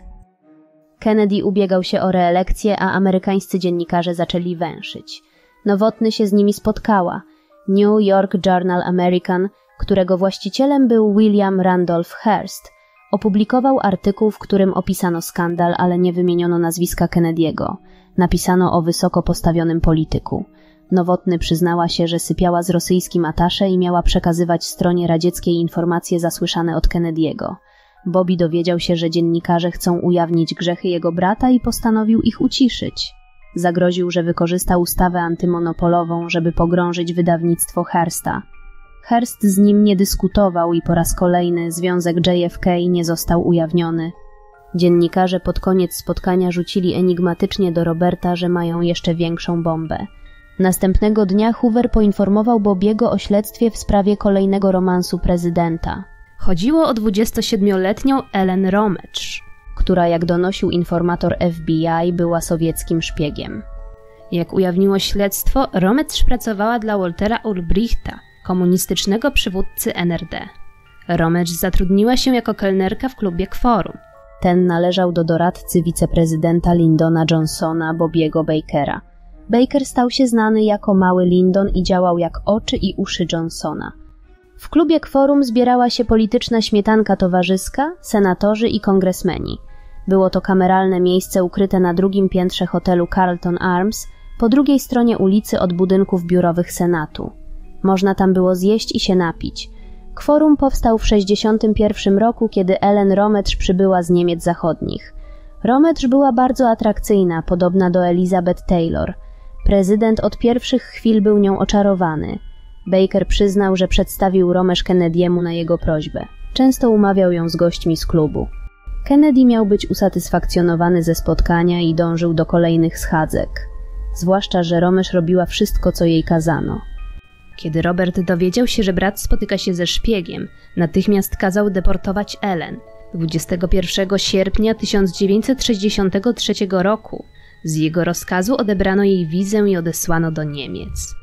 Kennedy ubiegał się o reelekcję, a amerykańscy dziennikarze zaczęli węszyć. Nowotny się z nimi spotkała. New York Journal American, którego właścicielem był William Randolph Hearst, opublikował artykuł, w którym opisano skandal, ale nie wymieniono nazwiska Kennedy'ego. Napisano o wysoko postawionym polityku. Nowotny przyznała się, że sypiała z rosyjskim atasze i miała przekazywać stronie radzieckiej informacje zasłyszane od Kennedy'ego. Bobby dowiedział się, że dziennikarze chcą ujawnić grzechy jego brata i postanowił ich uciszyć. Zagroził, że wykorzysta ustawę antymonopolową, żeby pogrążyć wydawnictwo Hearsta. Hearst z nim nie dyskutował i po raz kolejny związek J F K nie został ujawniony. Dziennikarze pod koniec spotkania rzucili enigmatycznie do Roberta, że mają jeszcze większą bombę. Następnego dnia Hoover poinformował Bobbiego o śledztwie w sprawie kolejnego romansu prezydenta. Chodziło o dwudziestosiedmioletnią Ellen Romecz, która, jak donosił informator F B I, była sowieckim szpiegiem. Jak ujawniło śledztwo, Romecz pracowała dla Waltera Ulbrichta, komunistycznego przywódcy N R D. Romecz zatrudniła się jako kelnerka w klubie Kworum. Ten należał do doradcy wiceprezydenta Lyndona Johnsona, Bobbiego Bakera. Baker stał się znany jako Mały Lyndon i działał jak oczy i uszy Johnsona. W klubie Kworum zbierała się polityczna śmietanka towarzyska, senatorzy i kongresmeni. Było to kameralne miejsce ukryte na drugim piętrze hotelu Carlton Arms, po drugiej stronie ulicy od budynków biurowych Senatu. Można tam było zjeść i się napić. Kworum powstał w sześćdziesiątym pierwszym roku, kiedy Ellen Romecz przybyła z Niemiec Zachodnich. Romecz była bardzo atrakcyjna, podobna do Elizabeth Taylor. Prezydent od pierwszych chwil był nią oczarowany. Baker przyznał, że przedstawił Romecz Kennedy'emu na jego prośbę. Często umawiał ją z gośćmi z klubu. Kennedy miał być usatysfakcjonowany ze spotkania i dążył do kolejnych schadzek. Zwłaszcza, że Romecz robiła wszystko, co jej kazano. Kiedy Robert dowiedział się, że brat spotyka się ze szpiegiem, natychmiast kazał deportować Ellen. dwudziestego pierwszego sierpnia tysiąc dziewięćset sześćdziesiątego trzeciego roku z jego rozkazu odebrano jej wizę i odesłano do Niemiec.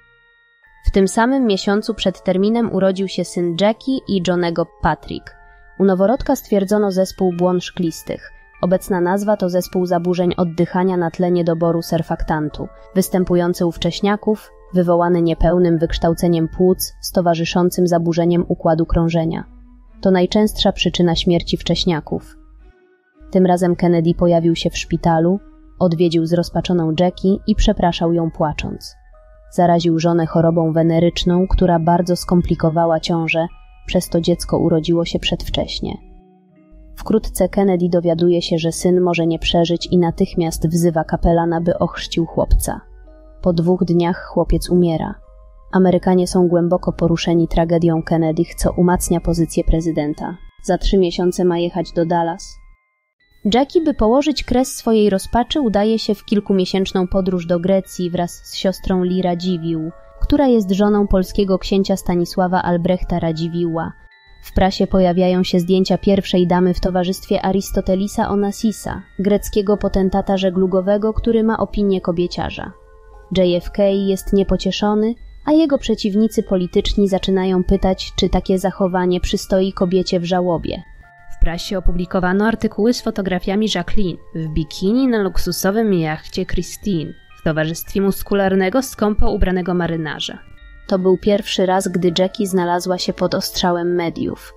W tym samym miesiącu przed terminem urodził się syn Jackie i Johnego Patrick. U noworodka stwierdzono zespół błon szklistych. Obecna nazwa to zespół zaburzeń oddychania na tle niedoboru surfaktantu, występujący u wcześniaków, wywołany niepełnym wykształceniem płuc z towarzyszącym zaburzeniem układu krążenia. To najczęstsza przyczyna śmierci wcześniaków. Tym razem Kennedy pojawił się w szpitalu, odwiedził zrozpaczoną Jackie i przepraszał ją płacząc. Zaraził żonę chorobą weneryczną, która bardzo skomplikowała ciążę, przez to dziecko urodziło się przedwcześnie. Wkrótce Kennedy dowiaduje się, że syn może nie przeżyć i natychmiast wzywa kapelana, by ochrzcił chłopca. Po dwóch dniach chłopiec umiera. Amerykanie są głęboko poruszeni tragedią Kennedy, co umacnia pozycję prezydenta. Za trzy miesiące ma jechać do Dallas. Jackie, by położyć kres swojej rozpaczy, udaje się w kilkumiesięczną podróż do Grecji wraz z siostrą Lee Radziwiłł, która jest żoną polskiego księcia Stanisława Albrechta Radziwiłła. W prasie pojawiają się zdjęcia pierwszej damy w towarzystwie Arystotelisa Onassisa, greckiego potentata żeglugowego, który ma opinię kobieciarza. J F K jest niepocieszony, a jego przeciwnicy polityczni zaczynają pytać, czy takie zachowanie przystoi kobiecie w żałobie. W prasie opublikowano artykuły z fotografiami Jacqueline w bikini na luksusowym jachcie Christine w towarzystwie muskularnego, skąpo ubranego marynarza. To był pierwszy raz, gdy Jackie znalazła się pod ostrzałem mediów.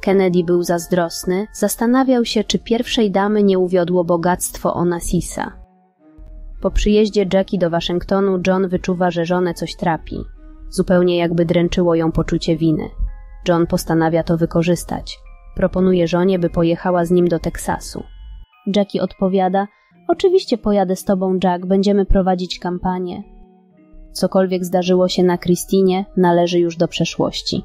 Kennedy był zazdrosny, zastanawiał się, czy pierwszej damy nie uwiodło bogactwo Onassisa. Po przyjeździe Jackie do Waszyngtonu John wyczuwa, że żonę coś trapi. Zupełnie jakby dręczyło ją poczucie winy. John postanawia to wykorzystać. Proponuje żonie, by pojechała z nim do Teksasu. Jackie odpowiada: oczywiście pojadę z tobą, Jack, będziemy prowadzić kampanię. Cokolwiek zdarzyło się na Christinie, należy już do przeszłości.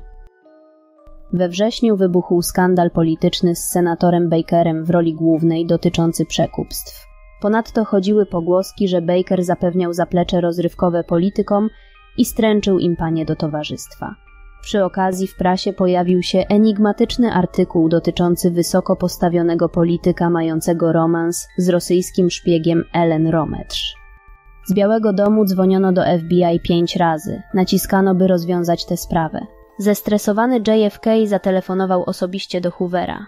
We wrześniu wybuchł skandal polityczny z senatorem Bakerem w roli głównej dotyczący przekupstw. Ponadto chodziły pogłoski, że Baker zapewniał zaplecze rozrywkowe politykom i stręczył im panie do towarzystwa. Przy okazji w prasie pojawił się enigmatyczny artykuł dotyczący wysoko postawionego polityka mającego romans z rosyjskim szpiegiem Ellen Rometsch. Z Białego Domu dzwoniono do F B I pięć razy, naciskano, by rozwiązać tę sprawę. Zestresowany J F K zatelefonował osobiście do Hoovera.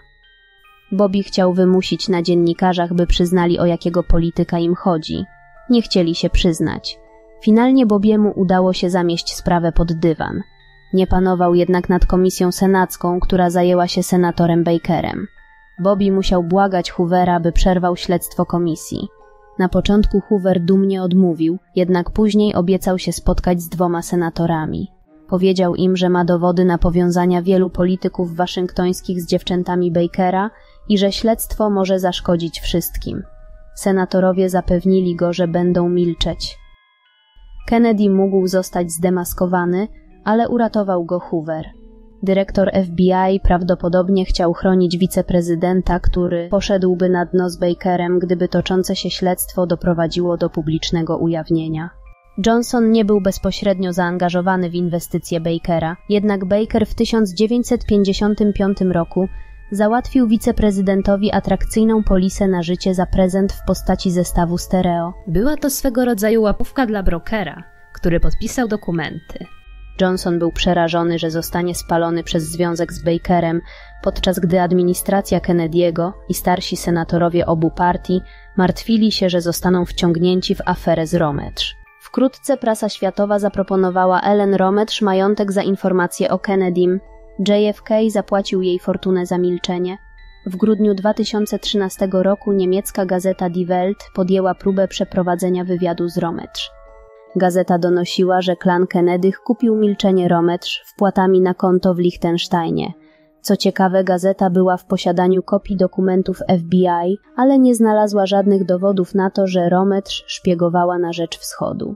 Bobby chciał wymusić na dziennikarzach, by przyznali, o jakiego polityka im chodzi. Nie chcieli się przyznać. Finalnie Bobbiemu udało się zamieść sprawę pod dywan. Nie panował jednak nad komisją senacką, która zajęła się senatorem Bakerem. Bobby musiał błagać Hoovera, by przerwał śledztwo komisji. Na początku Hoover dumnie odmówił, jednak później obiecał się spotkać z dwoma senatorami. Powiedział im, że ma dowody na powiązania wielu polityków waszyngtońskich z dziewczętami Bakera i że śledztwo może zaszkodzić wszystkim. Senatorowie zapewnili go, że będą milczeć. Kennedy mógł zostać zdemaskowany, ale uratował go Hoover. Dyrektor F B I prawdopodobnie chciał chronić wiceprezydenta, który poszedłby na dno z Bakerem, gdyby toczące się śledztwo doprowadziło do publicznego ujawnienia. Johnson nie był bezpośrednio zaangażowany w inwestycje Bakera, jednak Baker w tysiąc dziewięćset pięćdziesiątym piątym roku załatwił wiceprezydentowi atrakcyjną polisę na życie za prezent w postaci zestawu stereo. Była to swego rodzaju łapówka dla brokera, który podpisał dokumenty. Johnson był przerażony, że zostanie spalony przez związek z Bakerem, podczas gdy administracja Kennedy'ego i starsi senatorowie obu partii martwili się, że zostaną wciągnięci w aferę z Rometsch. Wkrótce prasa światowa zaproponowała Ellen Rometsch majątek za informacje o Kennedym. J F K zapłacił jej fortunę za milczenie. W grudniu dwa tysiące trzynastego roku niemiecka gazeta Die Welt podjęła próbę przeprowadzenia wywiadu z Rometsch. Gazeta donosiła, że klan Kennedych kupił milczenie Rometsch wpłatami na konto w Liechtensteinie. Co ciekawe, gazeta była w posiadaniu kopii dokumentów F B I, ale nie znalazła żadnych dowodów na to, że Rometsch szpiegowała na rzecz Wschodu.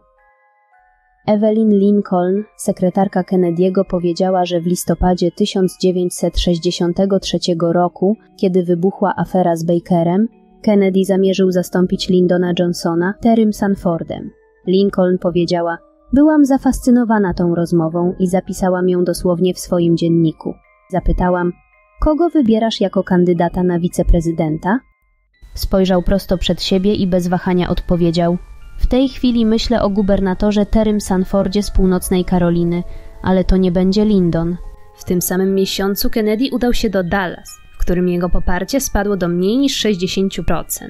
Evelyn Lincoln, sekretarka Kennedy'ego, powiedziała, że w listopadzie tysiąc dziewięćset sześćdziesiątego trzeciego roku, kiedy wybuchła afera z Bakerem, Kennedy zamierzył zastąpić Lyndona Johnsona Terrym Sanfordem. Lincoln powiedziała: byłam zafascynowana tą rozmową i zapisałam ją dosłownie w swoim dzienniku. Zapytałam: kogo wybierasz jako kandydata na wiceprezydenta? Spojrzał prosto przed siebie i bez wahania odpowiedział: w tej chwili myślę o gubernatorze Terrym Sanfordzie z północnej Karoliny, ale to nie będzie Lyndon. W tym samym miesiącu Kennedy udał się do Dallas, w którym jego poparcie spadło do mniej niż sześćdziesiąt procent.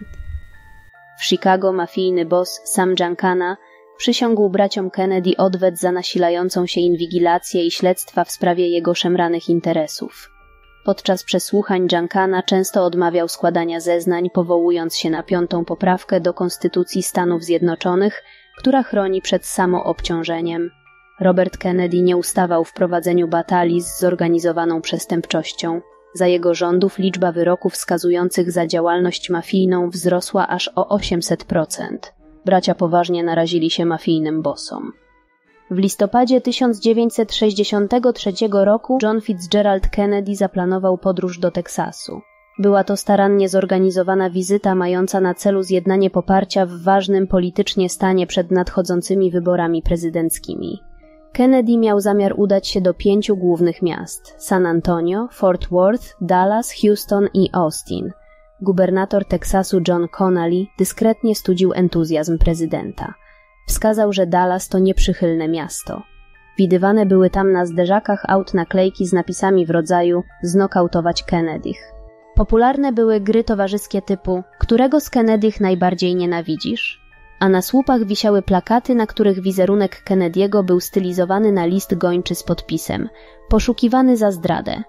W Chicago mafijny boss Sam Giancana przysiągł braciom Kennedy odwet za nasilającą się inwigilację i śledztwa w sprawie jego szemranych interesów. Podczas przesłuchań Giancana często odmawiał składania zeznań, powołując się na piątą poprawkę do Konstytucji Stanów Zjednoczonych, która chroni przed samoobciążeniem. Robert Kennedy nie ustawał w prowadzeniu batalii z zorganizowaną przestępczością. Za jego rządów liczba wyroków skazujących za działalność mafijną wzrosła aż o osiemset procent. Bracia poważnie narazili się mafijnym bossom. W listopadzie tysiąc dziewięćset sześćdziesiątego trzeciego roku John Fitzgerald Kennedy zaplanował podróż do Teksasu. Była to starannie zorganizowana wizyta mająca na celu zjednanie poparcia w ważnym politycznie stanie przed nadchodzącymi wyborami prezydenckimi. Kennedy miał zamiar udać się do pięciu głównych miast: San Antonio, Fort Worth, Dallas, Houston i Austin. Gubernator Teksasu John Connally dyskretnie studził entuzjazm prezydenta. Wskazał, że Dallas to nieprzychylne miasto. Widywane były tam na zderzakach aut naklejki z napisami w rodzaju „Znokautować Kennedych”. Popularne były gry towarzyskie typu „Którego z Kennedych najbardziej nienawidzisz?”, a na słupach wisiały plakaty, na których wizerunek Kennedy'ego był stylizowany na list gończy z podpisem „Poszukiwany za zdradę”.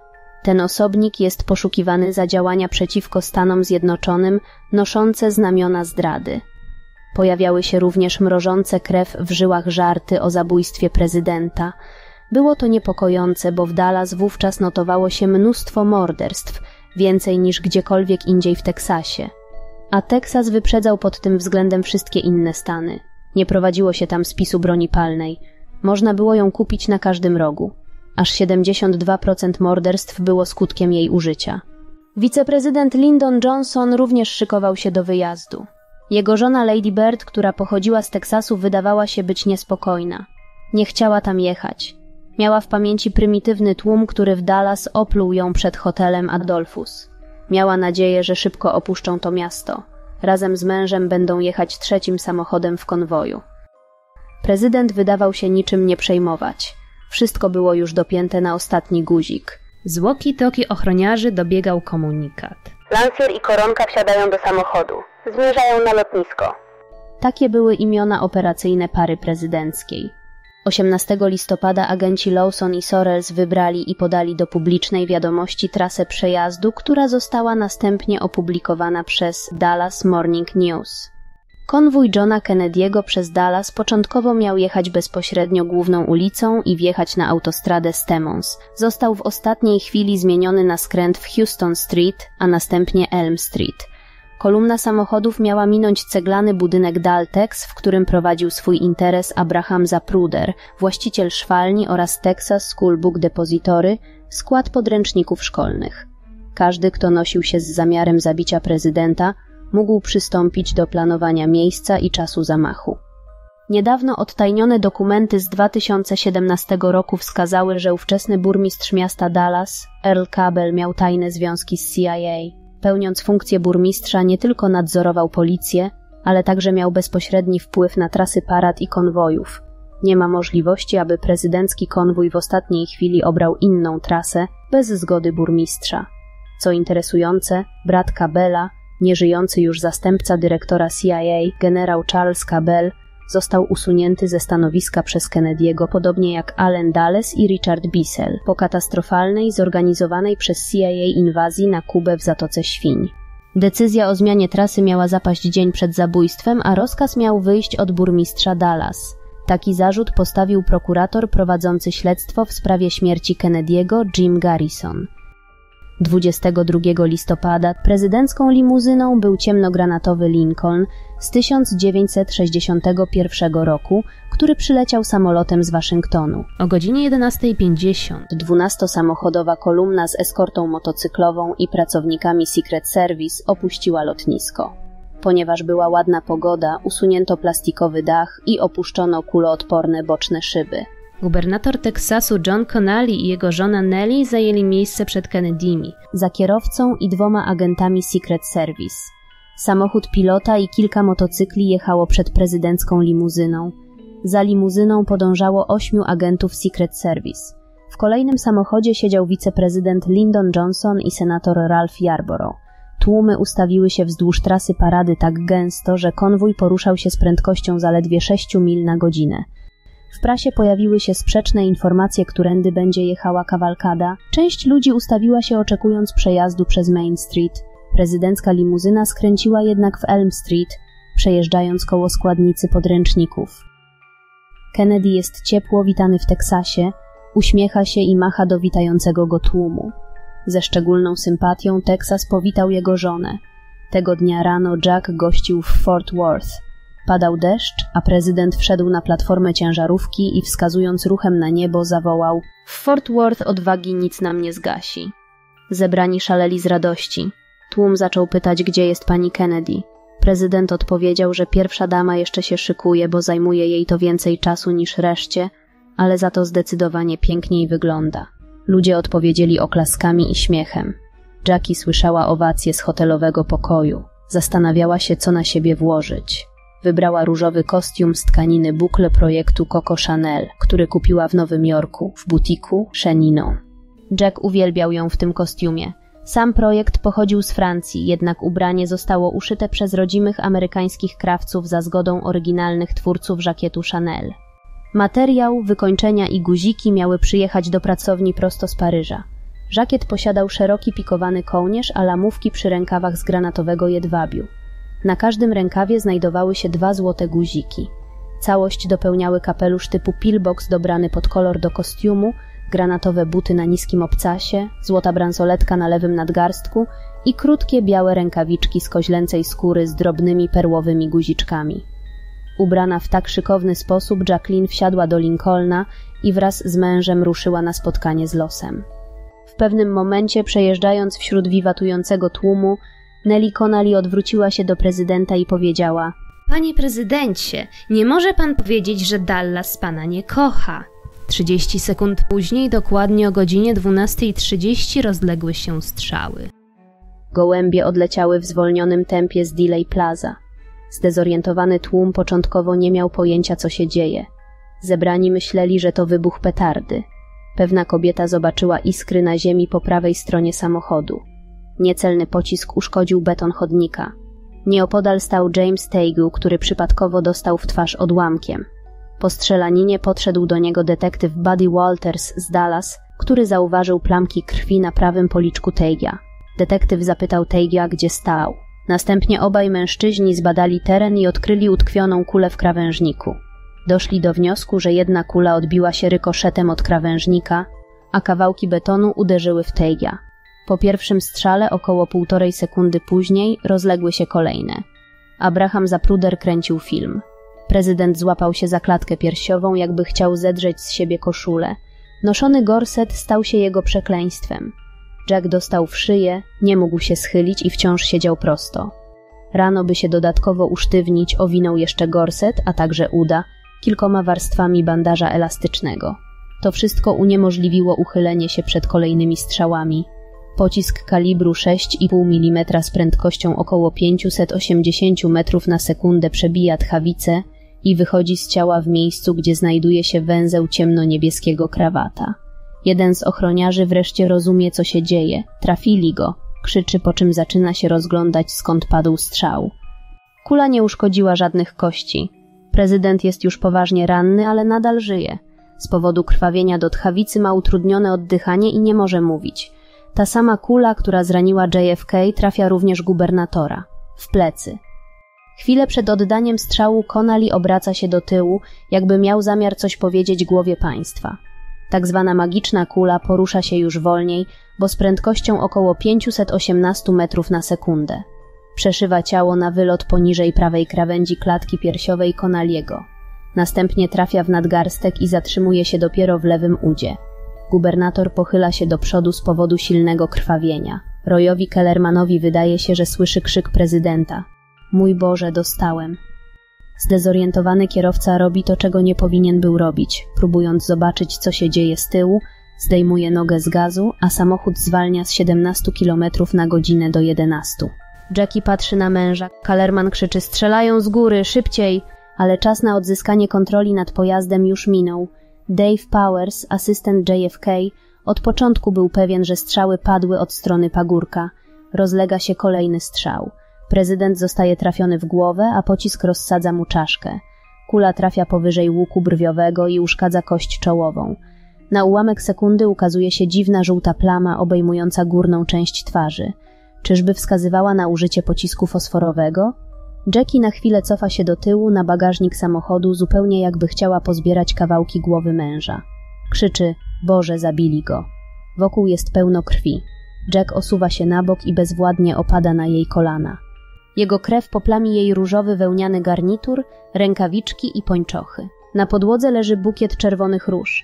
Ten osobnik jest poszukiwany za działania przeciwko Stanom Zjednoczonym noszące znamiona zdrady. Pojawiały się również mrożące krew w żyłach żarty o zabójstwie prezydenta. Było to niepokojące, bo w Dallas wówczas notowało się mnóstwo morderstw, więcej niż gdziekolwiek indziej w Teksasie. A Teksas wyprzedzał pod tym względem wszystkie inne stany. Nie prowadziło się tam spisu broni palnej. Można było ją kupić na każdym rogu. Aż siedemdziesiąt dwa procent morderstw było skutkiem jej użycia. Wiceprezydent Lyndon Johnson również szykował się do wyjazdu. Jego żona Lady Bird, która pochodziła z Teksasu, wydawała się być niespokojna. Nie chciała tam jechać. Miała w pamięci prymitywny tłum, który w Dallas opluł ją przed hotelem Adolphus. Miała nadzieję, że szybko opuszczą to miasto. Razem z mężem będą jechać trzecim samochodem w konwoju. Prezydent wydawał się niczym nie przejmować. Wszystko było już dopięte na ostatni guzik. Z walkie-talkie ochroniarzy dobiegał komunikat. Lancier i Koronka wsiadają do samochodu. Zmierzają na lotnisko. Takie były imiona operacyjne pary prezydenckiej. osiemnastego listopada agenci Lawson i Sorrells wybrali i podali do publicznej wiadomości trasę przejazdu, która została następnie opublikowana przez Dallas Morning News. Konwój Johna Kennedy'ego przez Dallas początkowo miał jechać bezpośrednio główną ulicą i wjechać na autostradę Stemmons. Został w ostatniej chwili zmieniony na skręt w Houston Street, a następnie Elm Street. Kolumna samochodów miała minąć ceglany budynek Daltex, w którym prowadził swój interes Abraham Zapruder, właściciel szwalni, oraz Texas School Book Depository, skład podręczników szkolnych. Każdy, kto nosił się z zamiarem zabicia prezydenta, mógł przystąpić do planowania miejsca i czasu zamachu. Niedawno odtajnione dokumenty z dwa tysiące siedemnastego roku wskazały, że ówczesny burmistrz miasta Dallas, Earl Cabell, miał tajne związki z C I A. Pełniąc funkcję burmistrza, nie tylko nadzorował policję, ale także miał bezpośredni wpływ na trasy parad i konwojów. Nie ma możliwości, aby prezydencki konwój w ostatniej chwili obrał inną trasę bez zgody burmistrza. Co interesujące, brat Cabella, nieżyjący już zastępca dyrektora C I A, generał Charles Cabell, został usunięty ze stanowiska przez Kennedy'ego, podobnie jak Allen Dulles i Richard Bissell, po katastrofalnej, zorganizowanej przez C I A inwazji na Kubę w Zatoce Świń. Decyzja o zmianie trasy miała zapaść dzień przed zabójstwem, a rozkaz miał wyjść od burmistrza Dallas. Taki zarzut postawił prokurator prowadzący śledztwo w sprawie śmierci Kennedy'ego, Jim Garrison. dwudziestego drugiego listopada prezydencką limuzyną był ciemnogranatowy Lincoln z tysiąc dziewięćset sześćdziesiątego pierwszego roku, który przyleciał samolotem z Waszyngtonu. O godzinie jedenastej pięćdziesiąt dwunastosamochodowa kolumna z eskortą motocyklową i pracownikami Secret Service opuściła lotnisko. Ponieważ była ładna pogoda, usunięto plastikowy dach i opuszczono kuloodporne boczne szyby. Gubernator Teksasu John Connally i jego żona Nellie zajęli miejsce przed Kennedy'mi, za kierowcą i dwoma agentami Secret Service. Samochód pilota i kilka motocykli jechało przed prezydencką limuzyną. Za limuzyną podążało ośmiu agentów Secret Service. W kolejnym samochodzie siedział wiceprezydent Lyndon Johnson i senator Ralph Yarborough. Tłumy ustawiły się wzdłuż trasy parady tak gęsto, że konwój poruszał się z prędkością zaledwie sześciu mil na godzinę. W prasie pojawiły się sprzeczne informacje, którędy będzie jechała kawalkada. Część ludzi ustawiła się oczekując przejazdu przez Main Street. Prezydencka limuzyna skręciła jednak w Elm Street, przejeżdżając koło składnicy podręczników. Kennedy jest ciepło witany w Teksasie, uśmiecha się i macha do witającego go tłumu. Ze szczególną sympatią Teksas powitał jego żonę. Tego dnia rano Jack gościł w Fort Worth. Padał deszcz, a prezydent wszedł na platformę ciężarówki i wskazując ruchem na niebo zawołał: „W Fort Worth odwagi nic nam nie zgasi”. Zebrani szaleli z radości. Tłum zaczął pytać, gdzie jest pani Kennedy. Prezydent odpowiedział, że pierwsza dama jeszcze się szykuje, bo zajmuje jej to więcej czasu niż reszcie, ale za to zdecydowanie piękniej wygląda. Ludzie odpowiedzieli oklaskami i śmiechem. Jackie słyszała owacje z hotelowego pokoju. Zastanawiała się, co na siebie włożyć. Wybrała różowy kostium z tkaniny bukle projektu Coco Chanel, który kupiła w Nowym Jorku, w butiku Chenino. Jack uwielbiał ją w tym kostiumie. Sam projekt pochodził z Francji, jednak ubranie zostało uszyte przez rodzimych amerykańskich krawców za zgodą oryginalnych twórców żakietu Chanel. Materiał, wykończenia i guziki miały przyjechać do pracowni prosto z Paryża. Żakiet posiadał szeroki pikowany kołnierz, a lamówki przy rękawach z granatowego jedwabiu. Na każdym rękawie znajdowały się dwa złote guziki. Całość dopełniały kapelusz typu pillbox dobrany pod kolor do kostiumu, granatowe buty na niskim obcasie, złota bransoletka na lewym nadgarstku i krótkie białe rękawiczki z koźlęcej skóry z drobnymi perłowymi guziczkami. Ubrana w tak szykowny sposób, Jacqueline wsiadła do Lincolna i wraz z mężem ruszyła na spotkanie z losem. W pewnym momencie, przejeżdżając wśród wiwatującego tłumu, Nellie Connally odwróciła się do prezydenta i powiedziała: Panie prezydencie, nie może pan powiedzieć, że Dallas pana nie kocha. Trzydzieści sekund później, dokładnie o godzinie dwunastej trzydzieści, rozległy się strzały. Gołębie odleciały w zwolnionym tempie z Dealey Plaza. Zdezorientowany tłum początkowo nie miał pojęcia, co się dzieje. Zebrani myśleli, że to wybuch petardy. Pewna kobieta zobaczyła iskry na ziemi po prawej stronie samochodu. Niecelny pocisk uszkodził beton chodnika. Nieopodal stał James Tague, który przypadkowo dostał w twarz odłamkiem. Po strzelaninie podszedł do niego detektyw Buddy Walters z Dallas, który zauważył plamki krwi na prawym policzku Tague'a. Detektyw zapytał Tague'a, gdzie stał. Następnie obaj mężczyźni zbadali teren i odkryli utkwioną kulę w krawężniku. Doszli do wniosku, że jedna kula odbiła się rykoszetem od krawężnika, a kawałki betonu uderzyły w Tague'a. Po pierwszym strzale, około półtorej sekundy później, rozległy się kolejne. Abraham Zapruder kręcił film. Prezydent złapał się za klatkę piersiową, jakby chciał zedrzeć z siebie koszulę. Noszony gorset stał się jego przekleństwem. Jack dostał w szyję, nie mógł się schylić i wciąż siedział prosto. Rano, by się dodatkowo usztywnić, owinął jeszcze gorset, a także uda, kilkoma warstwami bandaża elastycznego. To wszystko uniemożliwiło uchylenie się przed kolejnymi strzałami. Pocisk kalibru sześć i pół milimetra z prędkością około pięćset osiemdziesiąt metrów na sekundę przebija tchawicę i wychodzi z ciała w miejscu, gdzie znajduje się węzeł ciemno-niebieskiego krawata. Jeden z ochroniarzy wreszcie rozumie, co się dzieje. Trafili go, krzyczy, po czym zaczyna się rozglądać, skąd padł strzał. Kula nie uszkodziła żadnych kości. Prezydent jest już poważnie ranny, ale nadal żyje. Z powodu krwawienia do tchawicy ma utrudnione oddychanie i nie może mówić. Ta sama kula, która zraniła J F K, trafia również gubernatora. W plecy. Chwilę przed oddaniem strzału Connally obraca się do tyłu, jakby miał zamiar coś powiedzieć głowie państwa. Tak zwana magiczna kula porusza się już wolniej, bo z prędkością około pięćset osiemnaście metrów na sekundę. Przeszywa ciało na wylot poniżej prawej krawędzi klatki piersiowej Connally'ego. Następnie trafia w nadgarstek i zatrzymuje się dopiero w lewym udzie. Gubernator pochyla się do przodu z powodu silnego krwawienia. Royowi Kellermanowi wydaje się, że słyszy krzyk prezydenta. Mój Boże, dostałem. Zdezorientowany kierowca robi to, czego nie powinien był robić. Próbując zobaczyć, co się dzieje z tyłu, zdejmuje nogę z gazu, a samochód zwalnia z siedemnastu kilometrów na godzinę do jedenastu. Jackie patrzy na męża. Kellerman krzyczy: strzelają z góry, szybciej! Ale czas na odzyskanie kontroli nad pojazdem już minął. Dave Powers, asystent J F K, od początku był pewien, że strzały padły od strony pagórka. Rozlega się kolejny strzał. Prezydent zostaje trafiony w głowę, a pocisk rozsadza mu czaszkę. Kula trafia powyżej łuku brwiowego i uszkadza kość czołową. Na ułamek sekundy ukazuje się dziwna żółta plama obejmująca górną część twarzy. Czyżby wskazywała na użycie pocisku fosforowego? Jackie na chwilę cofa się do tyłu na bagażnik samochodu, zupełnie jakby chciała pozbierać kawałki głowy męża. Krzyczy: Boże, zabili go. Wokół jest pełno krwi. Jack osuwa się na bok i bezwładnie opada na jej kolana. Jego krew poplami jej różowy wełniany garnitur, rękawiczki i pończochy. Na podłodze leży bukiet czerwonych róż.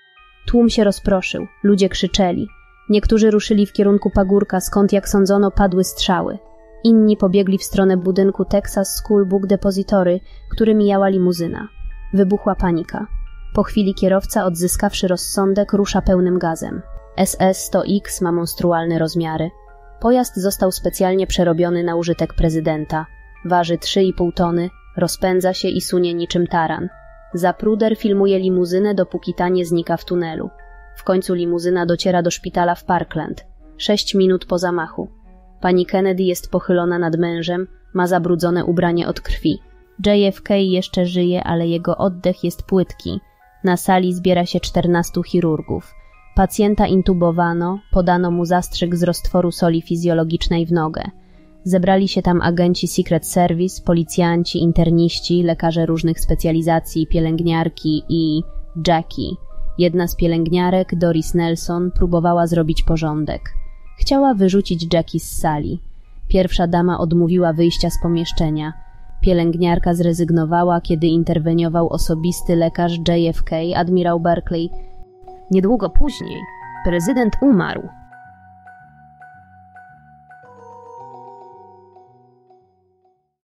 Tłum się rozproszył, ludzie krzyczeli. Niektórzy ruszyli w kierunku pagórka, skąd, jak sądzono, padły strzały. Inni pobiegli w stronę budynku Texas School Book Depository, który mijała limuzyna. Wybuchła panika. Po chwili kierowca, odzyskawszy rozsądek, rusza pełnym gazem. S S sto X ma monstrualne rozmiary. Pojazd został specjalnie przerobiony na użytek prezydenta. Waży trzy i pół tony, rozpędza się i sunie niczym taran. Zapruder filmuje limuzynę, dopóki ta nie znika w tunelu. W końcu limuzyna dociera do szpitala w Parkland. Sześć minut po zamachu. Pani Kennedy jest pochylona nad mężem, ma zabrudzone ubranie od krwi. J F K jeszcze żyje, ale jego oddech jest płytki. Na sali zbiera się czternastu chirurgów. Pacjenta intubowano, podano mu zastrzyk z roztworu soli fizjologicznej w nogę. Zebrali się tam agenci Secret Service, policjanci, interniści, lekarze różnych specjalizacji, pielęgniarki i Jackie. Jedna z pielęgniarek, Doris Nelson, próbowała zrobić porządek. Chciała wyrzucić Jackie z sali. Pierwsza dama odmówiła wyjścia z pomieszczenia. Pielęgniarka zrezygnowała, kiedy interweniował osobisty lekarz J F K, admirał Berkeley. Niedługo później prezydent umarł,